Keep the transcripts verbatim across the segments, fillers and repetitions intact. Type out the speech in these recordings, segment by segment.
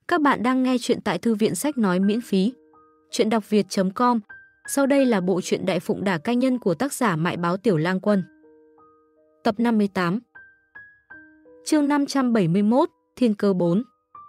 Các bạn đang nghe chuyện tại Thư viện Sách Nói miễn phí. Chuyện đọc việt chấm com. Sau đây là bộ truyện Đại Phụng Đả Cai Nhân của tác giả Mại Báo Tiểu Lang Quân. Tập năm mươi tám. Chương năm trăm bảy mươi mốt, Thiên Cơ bốn.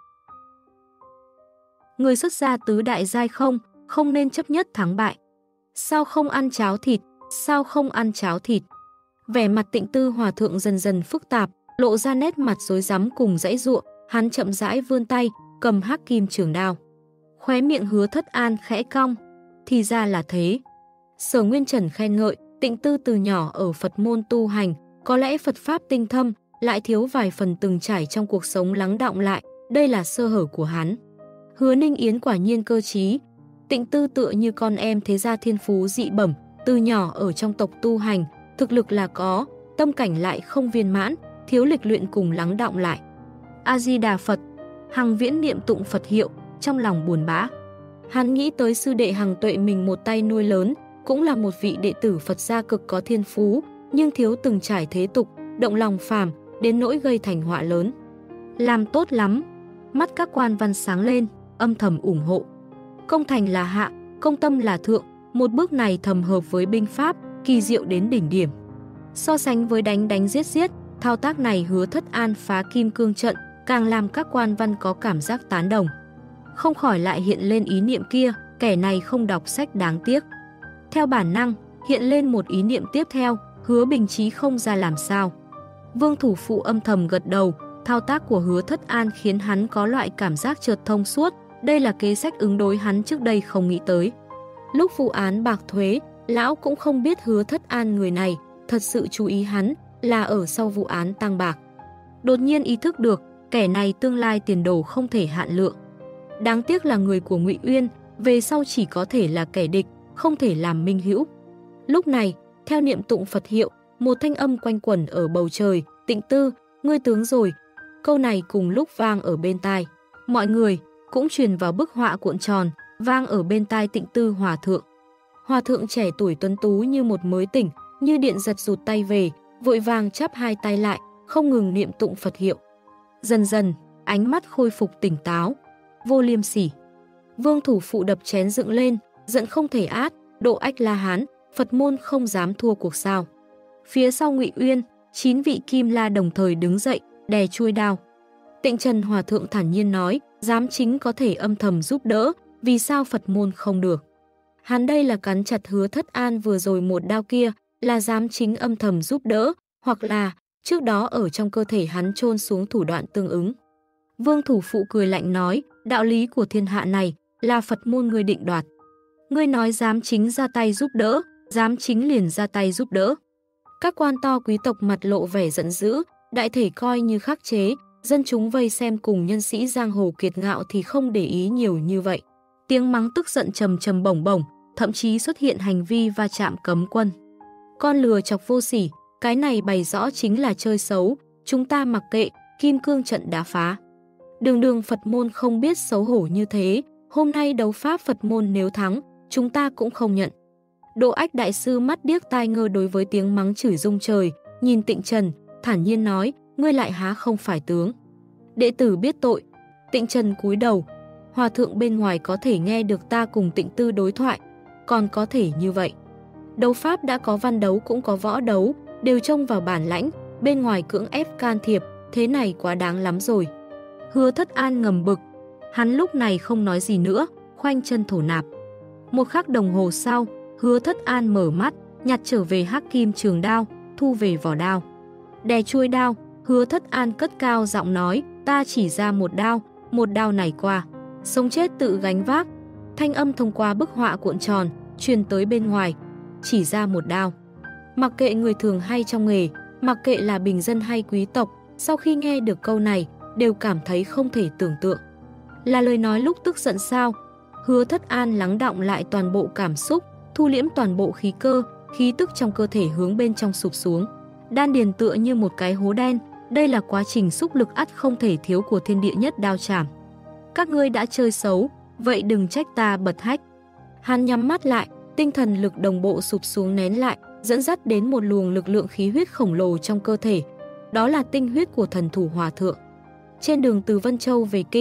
Người xuất gia tứ đại giai không, không nên chấp nhất thắng bại. Sao không ăn cháo thịt, sao không ăn cháo thịt. Vẻ mặt Tịnh Tư Hòa Thượng dần dần phức tạp, lộ ra nét mặt rối rắm cùng dãy giụa. Hắn chậm rãi vươn tay, cầm hắc kim trường đao. Khóe miệng Hứa Thất An khẽ cong. Thì ra là thế. Sở Nguyên Trần khen ngợi, Tịnh Tư từ nhỏ ở Phật môn tu hành, có lẽ Phật Pháp tinh thâm, lại thiếu vài phần từng trải trong cuộc sống lắng đọng lại, đây là sơ hở của hắn. Hứa Ninh Yến quả nhiên cơ trí. Tịnh Tư tựa như con em thế gia thiên phú dị bẩm, từ nhỏ ở trong tộc tu hành, thực lực là có, tâm cảnh lại không viên mãn, thiếu lịch luyện cùng lắng đọng lại. A-di-đà Phật. Hằng Viễn niệm tụng Phật hiệu, trong lòng buồn bã. Hắn nghĩ tới sư đệ Hằng Tuệ mình một tay nuôi lớn, cũng là một vị đệ tử Phật gia cực có thiên phú, nhưng thiếu từng trải thế tục, động lòng phàm, đến nỗi gây thành họa lớn. Làm tốt lắm. Mắt các quan văn sáng lên, âm thầm ủng hộ. Công thành là hạ, công tâm là thượng, một bước này thầm hợp với binh pháp, kỳ diệu đến đỉnh điểm. So sánh với đánh đánh giết giết, thao tác này Hứa Thất An phá kim cương trận, càng làm các quan văn có cảm giác tán đồng. Không khỏi lại hiện lên ý niệm kia, kẻ này không đọc sách đáng tiếc. Theo bản năng, hiện lên một ý niệm tiếp theo, Hứa Bình Chí không ra làm sao. Vương Thủ Phụ âm thầm gật đầu, thao tác của Hứa Thất An khiến hắn có loại cảm giác chợt thông suốt, đây là kế sách ứng đối hắn trước đây không nghĩ tới. Lúc vụ án bạc thuế, lão cũng không biết Hứa Thất An người này, thật sự chú ý hắn, là ở sau vụ án tăng bạc. Đột nhiên ý thức được, kẻ này tương lai tiền đồ không thể hạn lượng. Đáng tiếc là người của Ngụy Uyên, về sau chỉ có thể là kẻ địch, không thể làm minh hữu. Lúc này, theo niệm tụng Phật hiệu, một thanh âm quanh quẩn ở bầu trời, Tịnh Tư, ngươi tướng rồi. Câu này cùng lúc vang ở bên tai. Mọi người cũng truyền vào bức họa cuộn tròn, vang ở bên tai Tịnh Tư Hòa Thượng. Hòa Thượng trẻ tuổi tuấn tú như một mới tỉnh, như điện giật rụt tay về, vội vàng chắp hai tay lại, không ngừng niệm tụng Phật hiệu. Dần dần, ánh mắt khôi phục tỉnh táo. Vô liêm sỉ. Vương Thủ Phụ đập chén dựng lên, giận không thể át, Độ Ách La Hán, Phật môn không dám thua cuộc sao. Phía sau Ngụy Uyên, chín vị Kim La đồng thời đứng dậy, đè chuôi đao. Tịnh Trần Hòa Thượng thản nhiên nói, giám chính có thể âm thầm giúp đỡ, vì sao Phật môn không được. Hắn đây là cắn chặt Hứa Thất An vừa rồi một đao kia, là giám chính âm thầm giúp đỡ, hoặc là trước đó ở trong cơ thể hắn chôn xuống thủ đoạn tương ứng. Vương Thủ Phụ cười lạnh nói, đạo lý của thiên hạ này là Phật môn ngươi định đoạt. Ngươi nói giám chính ra tay giúp đỡ, giám chính liền ra tay giúp đỡ. Các quan to quý tộc mặt lộ vẻ giận dữ, đại thể coi như khắc chế, dân chúng vây xem cùng nhân sĩ giang hồ kiệt ngạo thì không để ý nhiều như vậy. Tiếng mắng tức giận trầm trầm bổng bổng, thậm chí xuất hiện hành vi va chạm cấm quân. Con lừa chọc vô sỉ, cái này bày rõ chính là chơi xấu, chúng ta mặc kệ, kim cương trận đã phá. Đường đường Phật môn không biết xấu hổ như thế, hôm nay đấu pháp Phật môn nếu thắng, chúng ta cũng không nhận. Độ Ách Đại Sư mắt điếc tai ngơ đối với tiếng mắng chửi rung trời, nhìn Tịnh Trần, thản nhiên nói, ngươi lại há không phải tướng. Đệ tử biết tội. Tịnh Trần cúi đầu, Hòa Thượng bên ngoài có thể nghe được ta cùng Tịnh Tư đối thoại, còn có thể như vậy. Đấu pháp đã có văn đấu cũng có võ đấu, đều trông vào bản lãnh, bên ngoài cưỡng ép can thiệp, thế này quá đáng lắm rồi. Hứa Thất An ngầm bực, hắn lúc này không nói gì nữa, khoanh chân thổ nạp. Một khắc đồng hồ sau, Hứa Thất An mở mắt, nhặt trở về hắc kim trường đao, thu về vỏ đao. Đè chuôi đao, Hứa Thất An cất cao giọng nói, ta chỉ ra một đao, một đao này qua, sống chết tự gánh vác. Thanh âm thông qua bức họa cuộn tròn, truyền tới bên ngoài, chỉ ra một đao. Mặc kệ người thường hay trong nghề, mặc kệ là bình dân hay quý tộc, sau khi nghe được câu này, đều cảm thấy không thể tưởng tượng. Là lời nói lúc tức giận sao? Hứa Thất An lắng đọng lại toàn bộ cảm xúc, thu liễm toàn bộ khí cơ, khí tức trong cơ thể hướng bên trong sụp xuống. Đan điền tựa như một cái hố đen, đây là quá trình xúc lực ắt không thể thiếu của thiên địa nhất đao chảm. Các ngươi đã chơi xấu, vậy đừng trách ta bật hách. Hắn nhắm mắt lại, tinh thần lực đồng bộ sụp xuống nén lại, dẫn dắt đến một luồng lực lượng khí huyết khổng lồ trong cơ thể. Đó là tinh huyết của thần thủ Hòa Thượng. Trên đường từ Vân Châu về Kinh,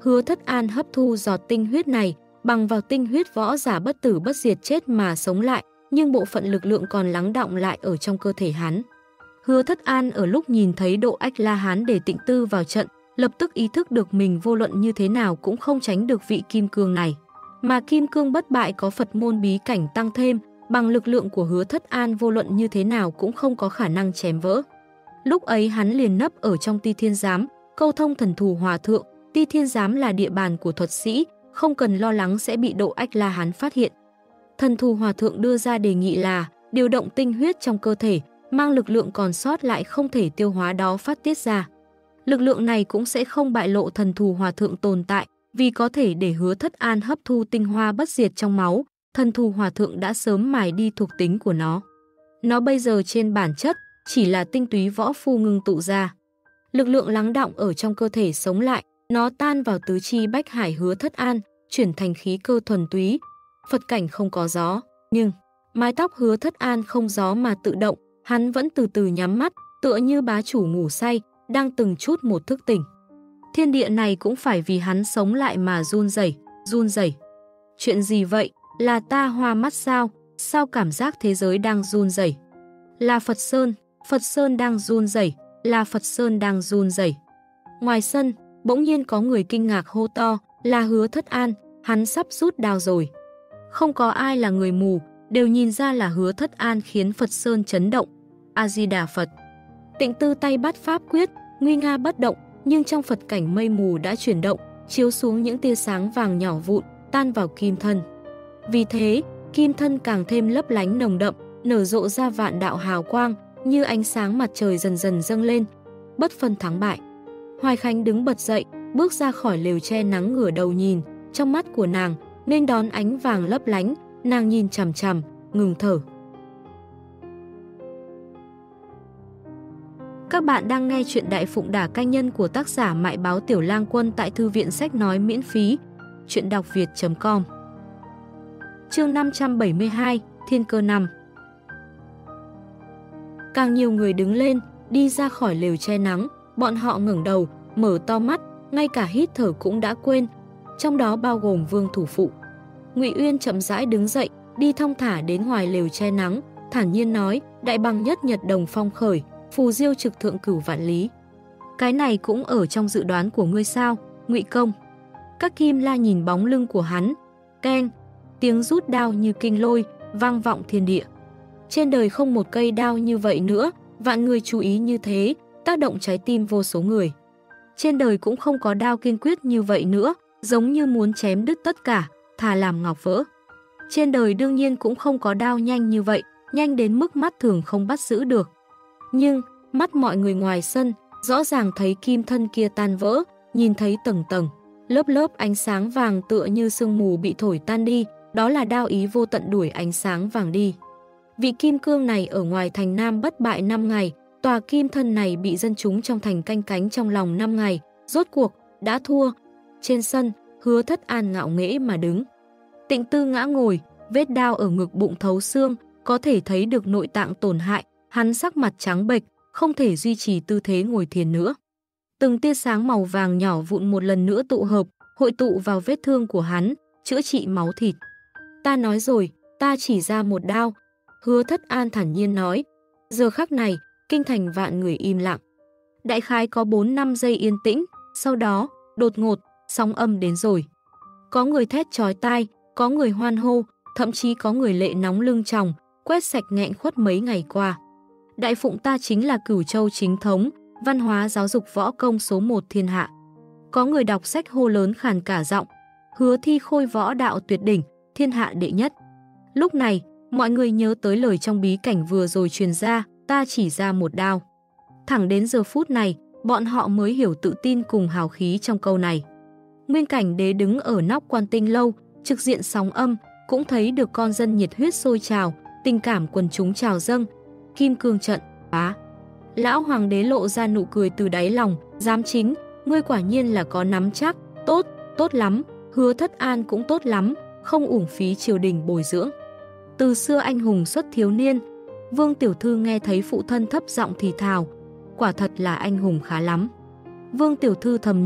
Hứa Thất An hấp thu giọt tinh huyết này, bằng vào tinh huyết võ giả bất tử bất diệt chết mà sống lại, nhưng bộ phận lực lượng còn lắng đọng lại ở trong cơ thể hắn. Hứa Thất An ở lúc nhìn thấy Độ Ách La Hán để Tịnh Tư vào trận, lập tức ý thức được mình vô luận như thế nào cũng không tránh được vị kim cương này. Mà kim cương bất bại có Phật môn bí cảnh tăng thêm, bằng lực lượng của Hứa Thất An vô luận như thế nào cũng không có khả năng chém vỡ. Lúc ấy hắn liền nấp ở trong Ti Thiên Giám, câu thông thần thù hòa thượng. Ti Thiên Giám là địa bàn của thuật sĩ, không cần lo lắng sẽ bị Độ Ách La Hán phát hiện. Thần thù hòa thượng đưa ra đề nghị là điều động tinh huyết trong cơ thể, mang lực lượng còn sót lại không thể tiêu hóa đó phát tiết ra. Lực lượng này cũng sẽ không bại lộ thần thù hòa thượng tồn tại, vì có thể để Hứa Thất An hấp thu tinh hoa bất diệt trong máu, thần thù hòa thượng đã sớm mài đi thuộc tính của nó. Nó bây giờ trên bản chất chỉ là tinh túy võ phu ngưng tụ ra. Lực lượng lắng đọng ở trong cơ thể sống lại, nó tan vào tứ chi bách hải Hứa Thất An, chuyển thành khí cơ thuần túy. Phật cảnh không có gió, nhưng mái tóc Hứa Thất An không gió mà tự động, hắn vẫn từ từ nhắm mắt, tựa như bá chủ ngủ say, đang từng chút một thức tỉnh. Thiên địa này cũng phải vì hắn sống lại mà run rẩy, run rẩy. Chuyện gì vậy? Là ta hoa mắt sao? Sao cảm giác thế giới đang run rẩy? Là Phật Sơn, Phật Sơn đang run rẩy, là Phật Sơn đang run rẩy. Ngoài sân, bỗng nhiên có người kinh ngạc hô to, là Hứa Thất An, hắn sắp rút đao rồi. Không có ai là người mù, đều nhìn ra là Hứa Thất An khiến Phật Sơn chấn động. A-di-đà Phật. Tịnh Tư tay bắt pháp quyết, nguy nga bất động, nhưng trong Phật cảnh mây mù đã chuyển động, chiếu xuống những tia sáng vàng nhỏ vụn, tan vào kim thân. Vì thế, kim thân càng thêm lấp lánh nồng đậm, nở rộ ra vạn đạo hào quang, như ánh sáng mặt trời dần dần dâng lên, bất phân thắng bại. Hoài Khánh đứng bật dậy, bước ra khỏi lều che nắng ngửa đầu nhìn, trong mắt của nàng nên đón ánh vàng lấp lánh, nàng nhìn chằm chằm, ngừng thở. Các bạn đang nghe chuyện Đại Phụng Đả Canh Nhân của tác giả Mại Báo Tiểu Lang Quân tại thư viện sách nói miễn phí, chuyện đọc việt chấm com. Chương năm trăm bảy mươi hai, Thiên Cơ năm. Càng nhiều người đứng lên, đi ra khỏi lều che nắng, bọn họ ngẩng đầu, mở to mắt, ngay cả hít thở cũng đã quên, trong đó bao gồm Vương thủ phụ. Ngụy Uyên chậm rãi đứng dậy, đi thong thả đến ngoài lều che nắng, thản nhiên nói, đại bằng nhất nhật đồng phong khởi, phù diêu trực thượng cửu vạn lý. Cái này cũng ở trong dự đoán của ngươi sao, Ngụy công? Các kim la nhìn bóng lưng của hắn, keng, tiếng rút đao như kinh lôi, vang vọng thiên địa. Trên đời không một cây đao như vậy nữa, vạn người chú ý như thế, tác động trái tim vô số người. Trên đời cũng không có đao kiên quyết như vậy nữa, giống như muốn chém đứt tất cả, thà làm ngọc vỡ. Trên đời đương nhiên cũng không có đao nhanh như vậy, nhanh đến mức mắt thường không bắt giữ được. Nhưng, mắt mọi người ngoài sân, rõ ràng thấy kim thân kia tan vỡ, nhìn thấy tầng tầng, lớp lớp ánh sáng vàng tựa như sương mù bị thổi tan đi, đó là đao ý vô tận đuổi ánh sáng vàng đi. Vị kim cương này ở ngoài thành Nam bất bại năm ngày, tòa kim thân này bị dân chúng trong thành canh cánh trong lòng năm ngày, rốt cuộc, đã thua. Trên sân, Hứa Thất An ngạo nghễ mà đứng. Tịnh Tư ngã ngồi, vết đao ở ngực bụng thấu xương, có thể thấy được nội tạng tổn hại, hắn sắc mặt trắng bệch, không thể duy trì tư thế ngồi thiền nữa. Từng tia sáng màu vàng nhỏ vụn một lần nữa tụ hợp, hội tụ vào vết thương của hắn, chữa trị máu thịt. Ta nói rồi, ta chỉ ra một đao. Hứa Thất An thản nhiên nói. Giờ khắc này, kinh thành vạn người im lặng. Đại khái có bốn năm giây yên tĩnh, sau đó, đột ngột, sóng âm đến rồi. Có người thét chói tai, có người hoan hô, thậm chí có người lệ nóng lưng tròng, quét sạch nghẹn khuất mấy ngày qua. Đại Phụng ta chính là Cửu Châu chính thống, văn hóa giáo dục võ công số một thiên hạ. Có người đọc sách hô lớn khàn cả giọng, Hứa Thi Khôi võ đạo tuyệt đỉnh, thiên hạ đệ nhất. Lúc này, mọi người nhớ tới lời trong bí cảnh vừa rồi truyền ra, ta chỉ ra một đao. Thẳng đến giờ phút này, bọn họ mới hiểu tự tin cùng hào khí trong câu này. Nguyên Cảnh Đế đứng ở nóc Quan Tinh lâu, trực diện sóng âm, cũng thấy được con dân nhiệt huyết sôi trào, tình cảm quần chúng trào dâng. Kim cương trận, phá. Lão Hoàng đế lộ ra nụ cười từ đáy lòng, giám chính, ngươi quả nhiên là có nắm chắc, tốt, tốt lắm, Hứa Thất An cũng tốt lắm, không uổng phí triều đình bồi dưỡng. Từ xưa anh hùng xuất thiếu niên, Vương tiểu thư nghe thấy phụ thân thấp giọng thì thào, quả thật là anh hùng khá lắm. Vương tiểu thư thầm nhủ,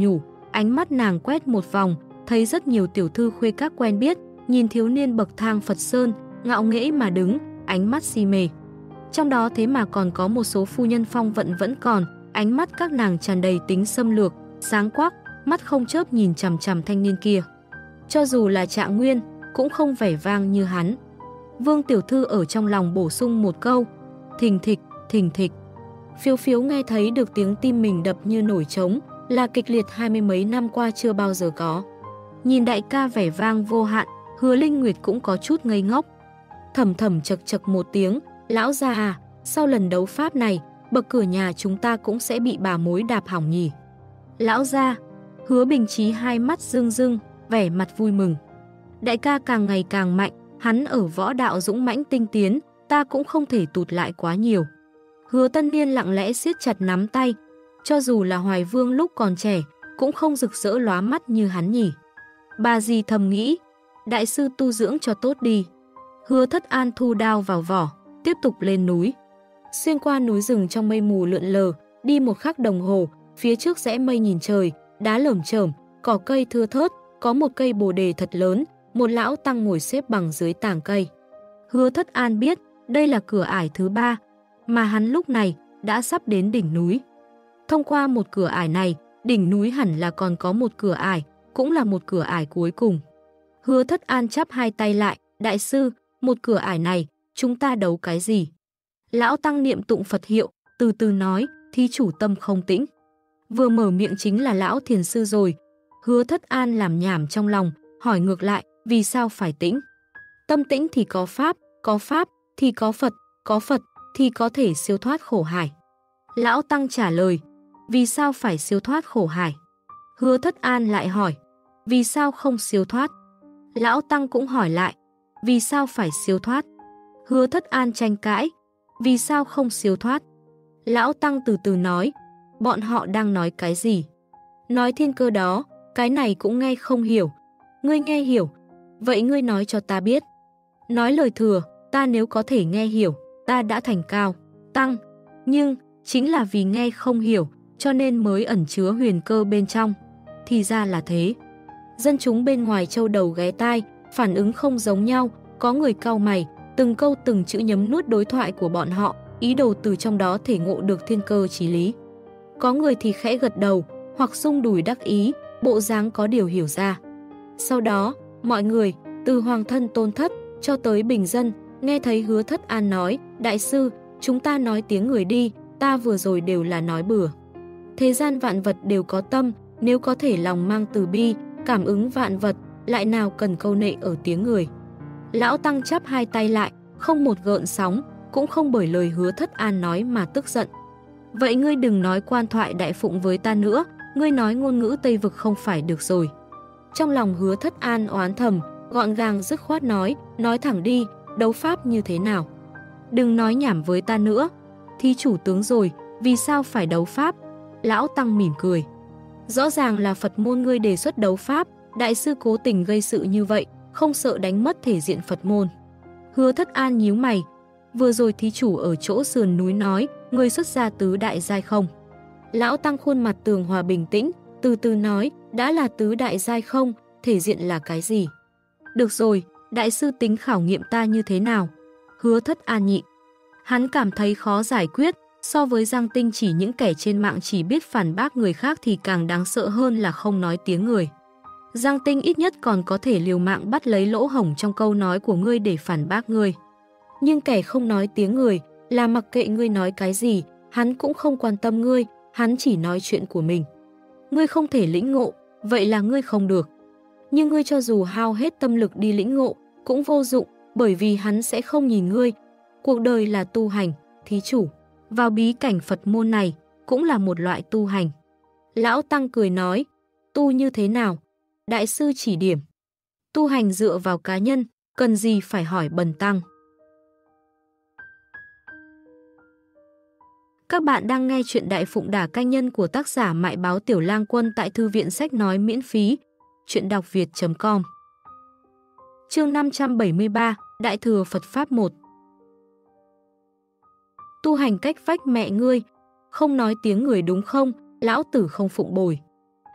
ánh mắt nàng quét một vòng, thấy rất nhiều tiểu thư khuê các quen biết, nhìn thiếu niên bậc thang Phật Sơn, ngạo nghễ mà đứng, ánh mắt si mê. Trong đó thế mà còn có một số phu nhân phong vận vẫn còn, ánh mắt các nàng tràn đầy tính xâm lược, sáng quắc, mắt không chớp nhìn chằm chằm thanh niên kia. Cho dù là Trạng Nguyên, cũng không vẻ vang như hắn. Vương tiểu thư ở trong lòng bổ sung một câu, thình thịch, thình thịch. Phiếu phiếu nghe thấy được tiếng tim mình đập như nổi trống, là kịch liệt hai mươi mấy năm qua chưa bao giờ có. Nhìn đại ca vẻ vang vô hạn, Hứa Linh Nguyệt cũng có chút ngây ngốc. Thầm thầm chật chật một tiếng, lão gia à, sau lần đấu pháp này, bậc cửa nhà chúng ta cũng sẽ bị bà mối đạp hỏng nhỉ. Lão gia, Hứa Bình Chí hai mắt rưng rưng, vẻ mặt vui mừng. Đại ca càng ngày càng mạnh, hắn ở võ đạo dũng mãnh tinh tiến, ta cũng không thể tụt lại quá nhiều. Hứa Tân Niên lặng lẽ siết chặt nắm tay, cho dù là Hoài Vương lúc còn trẻ, cũng không rực rỡ lóa mắt như hắn nhỉ. Bà dì thầm nghĩ, đại sư tu dưỡng cho tốt đi. Hứa Thất An thu đao vào vỏ, tiếp tục lên núi. Xuyên qua núi rừng trong mây mù lượn lờ, đi một khắc đồng hồ, phía trước rẽ mây nhìn trời, đá lởm chởm, cỏ cây thưa thớt, có một cây bồ đề thật lớn, một lão tăng ngồi xếp bằng dưới tàng cây. Hứa Thất An biết đây là cửa ải thứ ba, mà hắn lúc này đã sắp đến đỉnh núi. Thông qua một cửa ải này, đỉnh núi hẳn là còn có một cửa ải, cũng là một cửa ải cuối cùng. Hứa Thất An chắp hai tay lại, đại sư, một cửa ải này, chúng ta đấu cái gì? Lão tăng niệm tụng Phật hiệu, từ từ nói, thí chủ tâm không tĩnh. Vừa mở miệng chính là lão thiền sư rồi. Hứa Thất An làm nhảm trong lòng, hỏi ngược lại, vì sao phải tĩnh? Tâm tĩnh thì có Pháp, có Pháp thì có Phật, có Phật thì có thể siêu thoát khổ hải. Lão tăng trả lời, vì sao phải siêu thoát khổ hải? Hứa Thất An lại hỏi, vì sao không siêu thoát? Lão tăng cũng hỏi lại, vì sao phải siêu thoát? Hứa Thất An tranh cãi, vì sao không siêu thoát? Lão tăng từ từ nói, bọn họ đang nói cái gì? Nói thiên cơ đó, cái này cũng nghe không hiểu. Ngươi nghe hiểu, vậy ngươi nói cho ta biết. Nói lời thừa, ta nếu có thể nghe hiểu, ta đã thành cao, tăng. Nhưng, chính là vì nghe không hiểu, cho nên mới ẩn chứa huyền cơ bên trong. Thì ra là thế. Dân chúng bên ngoài châu đầu ghé tai, phản ứng không giống nhau, có người cau mày, từng câu từng chữ nhấm nuốt đối thoại của bọn họ, ý đồ từ trong đó thể ngộ được thiên cơ chí lý. Có người thì khẽ gật đầu, hoặc rung đùi đắc ý, bộ dáng có điều hiểu ra. Sau đó, mọi người, từ hoàng thân tôn thất, cho tới bình dân, nghe thấy Hứa Thất An nói, đại sư, chúng ta nói tiếng người đi, ta vừa rồi đều là nói bừa. Thế gian vạn vật đều có tâm, nếu có thể lòng mang từ bi, cảm ứng vạn vật, lại nào cần câu nệ ở tiếng người. Lão tăng chắp hai tay lại, không một gợn sóng, cũng không bởi lời Hứa Thất An nói mà tức giận. Vậy ngươi đừng nói quan thoại đại phụng với ta nữa, ngươi nói ngôn ngữ Tây Vực không phải được rồi. Trong lòng Hứa Thất An oán thầm, gọn gàng dứt khoát nói, nói thẳng đi, đấu pháp như thế nào? Đừng nói nhảm với ta nữa. Thí chủ tướng rồi, vì sao phải đấu pháp? Lão tăng mỉm cười. Rõ ràng là Phật môn ngươi đề xuất đấu pháp, đại sư cố tình gây sự như vậy, không sợ đánh mất thể diện Phật môn. Hứa Thất An nhíu mày. Vừa rồi thí chủ ở chỗ sườn núi nói, ngươi xuất gia tứ đại giai không? Lão tăng khuôn mặt tường hòa bình tĩnh, từ từ nói, đã là tứ đại giai không, thể diện là cái gì? Được rồi, đại sư tính khảo nghiệm ta như thế nào? Hứa Thất An nhịn. Hắn cảm thấy khó giải quyết, so với Giang Tinh chỉ những kẻ trên mạng chỉ biết phản bác người khác thì càng đáng sợ hơn là không nói tiếng người. Giang Tinh ít nhất còn có thể liều mạng bắt lấy lỗ hổng trong câu nói của ngươi để phản bác ngươi. Nhưng kẻ không nói tiếng người là mặc kệ ngươi nói cái gì, hắn cũng không quan tâm ngươi, hắn chỉ nói chuyện của mình. Ngươi không thể lĩnh ngộ, vậy là ngươi không được. Nhưng ngươi cho dù hao hết tâm lực đi lĩnh ngộ, cũng vô dụng, bởi vì hắn sẽ không nhìn ngươi. Cuộc đời là tu hành, thí chủ. Vào bí cảnh Phật môn này, cũng là một loại tu hành. Lão Tăng cười nói, tu như thế nào? Đại sư chỉ điểm. Tu hành dựa vào cá nhân, cần gì phải hỏi bần tăng. Các bạn đang nghe chuyện Đại Phụng Đả Canh Nhân của tác giả Mại Báo Tiểu Lang Quân tại Thư viện Sách Nói miễn phí. Chuyện đọc việt chấm com. Chương năm trăm bảy mươi ba, Đại Thừa Phật Pháp một. Tu hành cách vách mẹ ngươi, không nói tiếng người đúng không, lão tử không phụng bồi.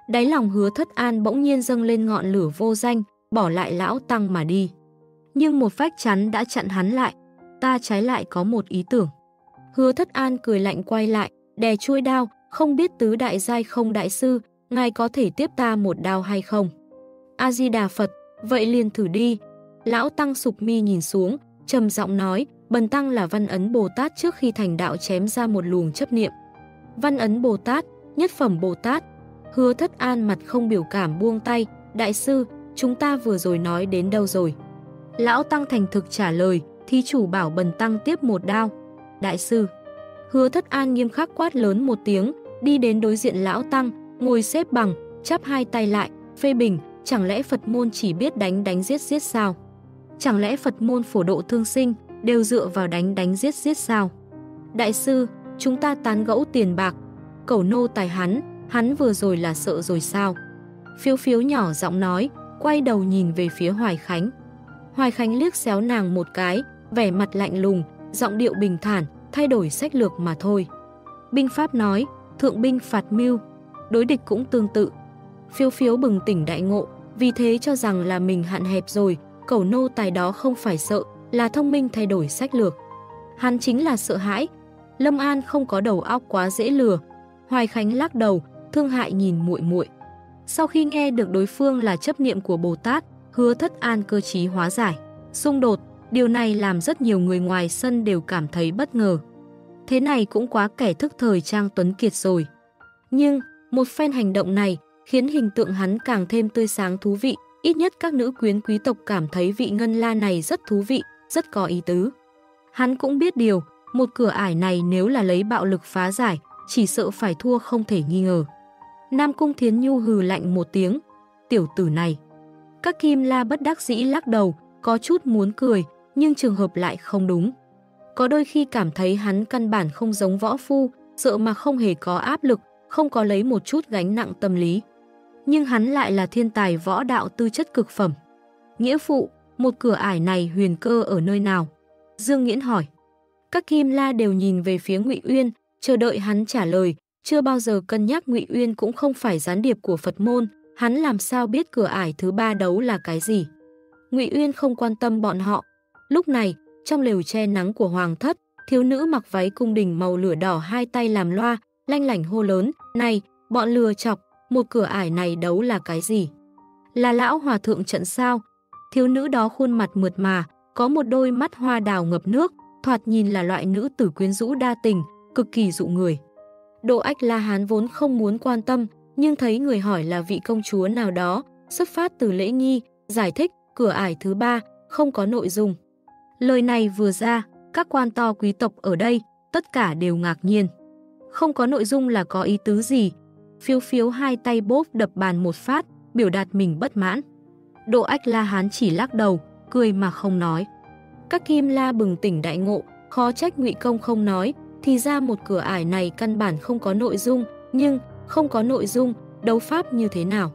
Đáy lòng Hứa Thất An bỗng nhiên dâng lên ngọn lửa vô danh, bỏ lại lão tăng mà đi. Nhưng một vách chắn đã chặn hắn lại, ta trái lại có một ý tưởng. Hứa Thất An cười lạnh quay lại, đè chuôi đao, không biết tứ đại giai không đại sư, ngài có thể tiếp ta một đao hay không? A-di-đà Phật, vậy liền thử đi. Lão tăng sụp mi nhìn xuống, trầm giọng nói, bần tăng là Văn Ấn Bồ Tát trước khi thành đạo chém ra một luồng chấp niệm. Văn Ấn Bồ Tát, nhất phẩm Bồ Tát. Hứa Thất An mặt không biểu cảm buông tay, đại sư, chúng ta vừa rồi nói đến đâu rồi? Lão tăng thành thực trả lời, thí chủ bảo bần tăng tiếp một đao. Đại sư. Hứa Thất An nghiêm khắc quát lớn một tiếng, đi đến đối diện lão tăng, ngồi xếp bằng, chắp hai tay lại, phê bình, chẳng lẽ Phật môn chỉ biết đánh đánh giết giết sao? Chẳng lẽ Phật môn phổ độ thương sinh đều dựa vào đánh đánh giết giết sao? Đại sư, chúng ta tán gẫu tiền bạc, cẩu nô tài hắn, hắn vừa rồi là sợ rồi sao? Phiếu phiếu nhỏ giọng nói, quay đầu nhìn về phía Hoài Khánh. Hoài Khánh liếc xéo nàng một cái, vẻ mặt lạnh lùng, giọng điệu bình thản, thay đổi sách lược mà thôi. Binh pháp nói, thượng binh phạt mưu, đối địch cũng tương tự. Phiếu phiếu bừng tỉnh đại ngộ, vì thế cho rằng là mình hạn hẹp rồi, cẩu nô tài đó không phải sợ, là thông minh thay đổi sách lược. Hắn chính là sợ hãi. Lâm An không có đầu óc quá dễ lừa. Hoài Khánh lắc đầu, thương hại nhìn muội muội. Sau khi nghe được đối phương là chấp niệm của Bồ Tát, Hứa Thất An cơ trí hóa giải xung đột, điều này làm rất nhiều người ngoài sân đều cảm thấy bất ngờ. Thế này cũng quá kẻ thức thời Trang Tuấn Kiệt rồi. Nhưng, một phen hành động này khiến hình tượng hắn càng thêm tươi sáng thú vị, ít nhất các nữ quyến quý tộc cảm thấy vị Ngân La này rất thú vị, rất có ý tứ. Hắn cũng biết điều, một cửa ải này nếu là lấy bạo lực phá giải, chỉ sợ phải thua không thể nghi ngờ. Nam Cung Thiến Nhu hừ lạnh một tiếng, tiểu tử này. Các Kim La bất đắc dĩ lắc đầu, có chút muốn cười, nhưng trường hợp lại không đúng. Có đôi khi cảm thấy hắn căn bản không giống võ phu, sợ mà không hề có áp lực, không có lấy một chút gánh nặng tâm lý. Nhưng hắn lại là thiên tài võ đạo tư chất cực phẩm. Nghĩa phụ, một cửa ải này huyền cơ ở nơi nào? Dương Nghiễn hỏi. Các Kim La đều nhìn về phía Ngụy Uyên, chờ đợi hắn trả lời, chưa bao giờ cân nhắc Ngụy Uyên cũng không phải gián điệp của Phật môn, hắn làm sao biết cửa ải thứ ba đấu là cái gì. Ngụy Uyên không quan tâm bọn họ. Lúc này, trong lều che nắng của Hoàng thất, thiếu nữ mặc váy cung đình màu lửa đỏ hai tay làm loa, lanh lảnh hô lớn, này, bọn lừa chọc, một cửa ải này đấu là cái gì? Là lão hòa thượng trận sao? Thiếu nữ đó khuôn mặt mượt mà, có một đôi mắt hoa đào ngập nước, thoạt nhìn là loại nữ tử quyến rũ đa tình, cực kỳ dụ người. Độ Ách La Hán vốn không muốn quan tâm, nhưng thấy người hỏi là vị công chúa nào đó, xuất phát từ lễ nghi, giải thích cửa ải thứ ba, không có nội dung. Lời này vừa ra, các quan to quý tộc ở đây, tất cả đều ngạc nhiên. Không có nội dung là có ý tứ gì? Phiếu phiếu hai tay bóp đập bàn một phát, biểu đạt mình bất mãn. Độ Ách La Hán chỉ lắc đầu, cười mà không nói. Các Kim La bừng tỉnh đại ngộ, khó trách Ngụy Công không nói, thì ra một cửa ải này căn bản không có nội dung, nhưng không có nội dung, đấu pháp như thế nào?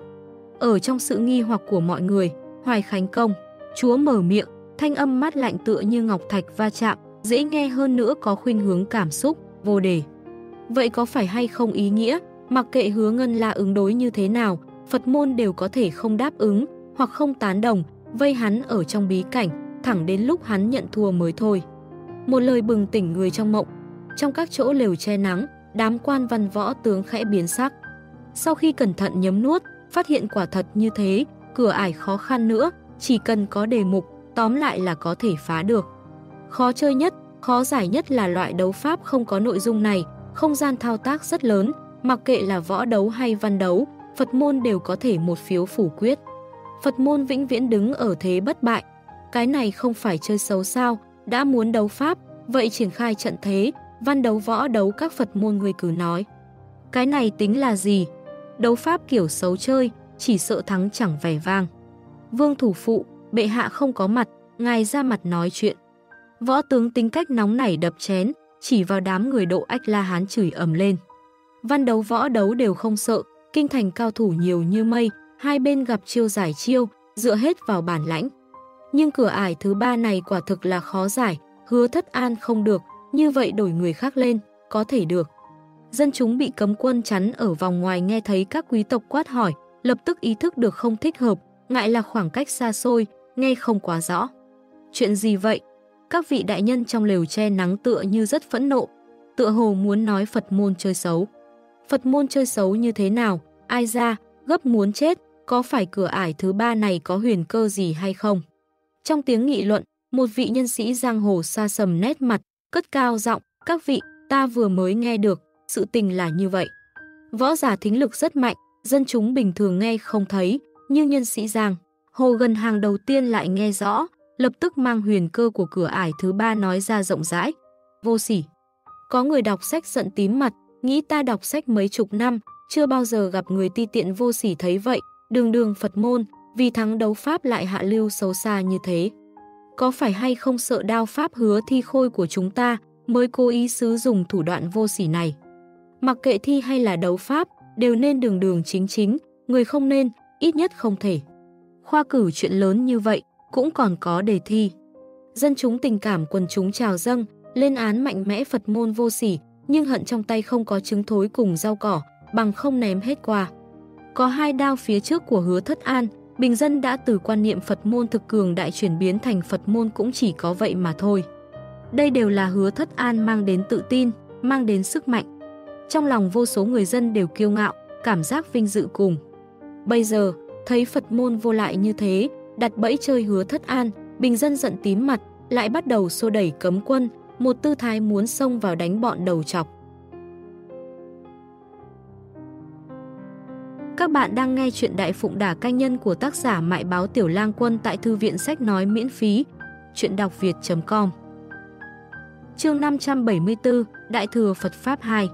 Ở trong sự nghi hoặc của mọi người, Hoài Khánh công chúa mở miệng, thanh âm mát lạnh tựa như ngọc thạch va chạm, dễ nghe hơn nữa có khuynh hướng cảm xúc, vô đề. Vậy có phải hay không ý nghĩa, mặc kệ Hứa Ngân La ứng đối như thế nào, Phật môn đều có thể không đáp ứng, hoặc không tán đồng, vây hắn ở trong bí cảnh, thẳng đến lúc hắn nhận thua mới thôi. Một lời bừng tỉnh người trong mộng. Trong các chỗ lều che nắng, đám quan văn võ tướng khẽ biến sắc. Sau khi cẩn thận nhấm nuốt, phát hiện quả thật như thế, cửa ải khó khăn nữa, chỉ cần có đề mục, tóm lại là có thể phá được. Khó chơi nhất, khó giải nhất là loại đấu pháp không có nội dung này, không gian thao tác rất lớn, mặc kệ là võ đấu hay văn đấu, Phật môn đều có thể một phiếu phủ quyết. Phật môn vĩnh viễn đứng ở thế bất bại. Cái này không phải chơi xấu sao, đã muốn đấu pháp, vậy triển khai trận thế, văn đấu võ đấu các Phật môn người cứ nói. Cái này tính là gì? Đấu pháp kiểu xấu chơi, chỉ sợ thắng chẳng vẻ vang. Vương thủ phụ, bệ hạ không có mặt, ngài ra mặt nói chuyện. Võ tướng tính cách nóng nảy đập chén, chỉ vào đám người Độ Ách La Hán chửi ầm lên. Văn đấu võ đấu đều không sợ, kinh thành cao thủ nhiều như mây, hai bên gặp chiêu giải chiêu, dựa hết vào bản lãnh. Nhưng cửa ải thứ ba này quả thực là khó giải, Hứa Thất An không được, như vậy đổi người khác lên, có thể được. Dân chúng bị cấm quân chắn ở vòng ngoài nghe thấy các quý tộc quát hỏi, lập tức ý thức được không thích hợp, ngại là khoảng cách xa xôi, nghe không quá rõ. Chuyện gì vậy? Các vị đại nhân trong lều che nắng tựa như rất phẫn nộ, tựa hồ muốn nói Phật môn chơi xấu. Phật môn chơi xấu như thế nào? Ai ra, gấp muốn chết, có phải cửa ải thứ ba này có huyền cơ gì hay không? Trong tiếng nghị luận, một vị nhân sĩ giang hồ xa sầm nét mặt, cất cao giọng, các vị, ta vừa mới nghe được, sự tình là như vậy. Võ giả thính lực rất mạnh, dân chúng bình thường nghe không thấy, nhưng nhân sĩ giang hồ gần hàng đầu tiên lại nghe rõ, lập tức mang huyền cơ của cửa ải thứ ba nói ra rộng rãi. Vô sỉ. Có người đọc sách giận tím mặt, nghĩ ta đọc sách mấy chục năm, chưa bao giờ gặp người ti tiện vô sỉ thấy vậy, đường đường Phật môn, vì thắng đấu pháp lại hạ lưu xấu xa như thế. Có phải hay không sợ đao pháp hứa thi khôi của chúng ta mới cố ý sử dụng thủ đoạn vô sỉ này? Mặc kệ thi hay là đấu pháp, đều nên đường đường chính chính, người không nên, ít nhất không thể. Khoa cử chuyện lớn như vậy, cũng còn có đề thi. Dân chúng tình cảm quần chúng trào dâng, lên án mạnh mẽ Phật môn vô sỉ, nhưng hận trong tay không có trứng thối cùng rau cỏ, bằng không ném hết qua. Có hai đao phía trước của Hứa Thất An, bình dân đã từ quan niệm Phật môn thực cường đại chuyển biến thành Phật môn cũng chỉ có vậy mà thôi. Đây đều là Hứa Thất An mang đến tự tin, mang đến sức mạnh. Trong lòng vô số người dân đều kiêu ngạo, cảm giác vinh dự cùng. Bây giờ, thấy Phật môn vô lại như thế, đặt bẫy chơi Hứa Thất An, bình dân giận tím mặt, lại bắt đầu xô đẩy cấm quân, một tư thái muốn xông vào đánh bọn đầu chọc. Các bạn đang nghe chuyện Đại Phụng Đả Canh Nhân của tác giả Mại Báo Tiểu Lang Quân tại Thư viện Sách Nói miễn phí, chuyện đọc việt chấm com. Chương năm trăm bảy mươi tư, Đại Thừa Phật Pháp hai.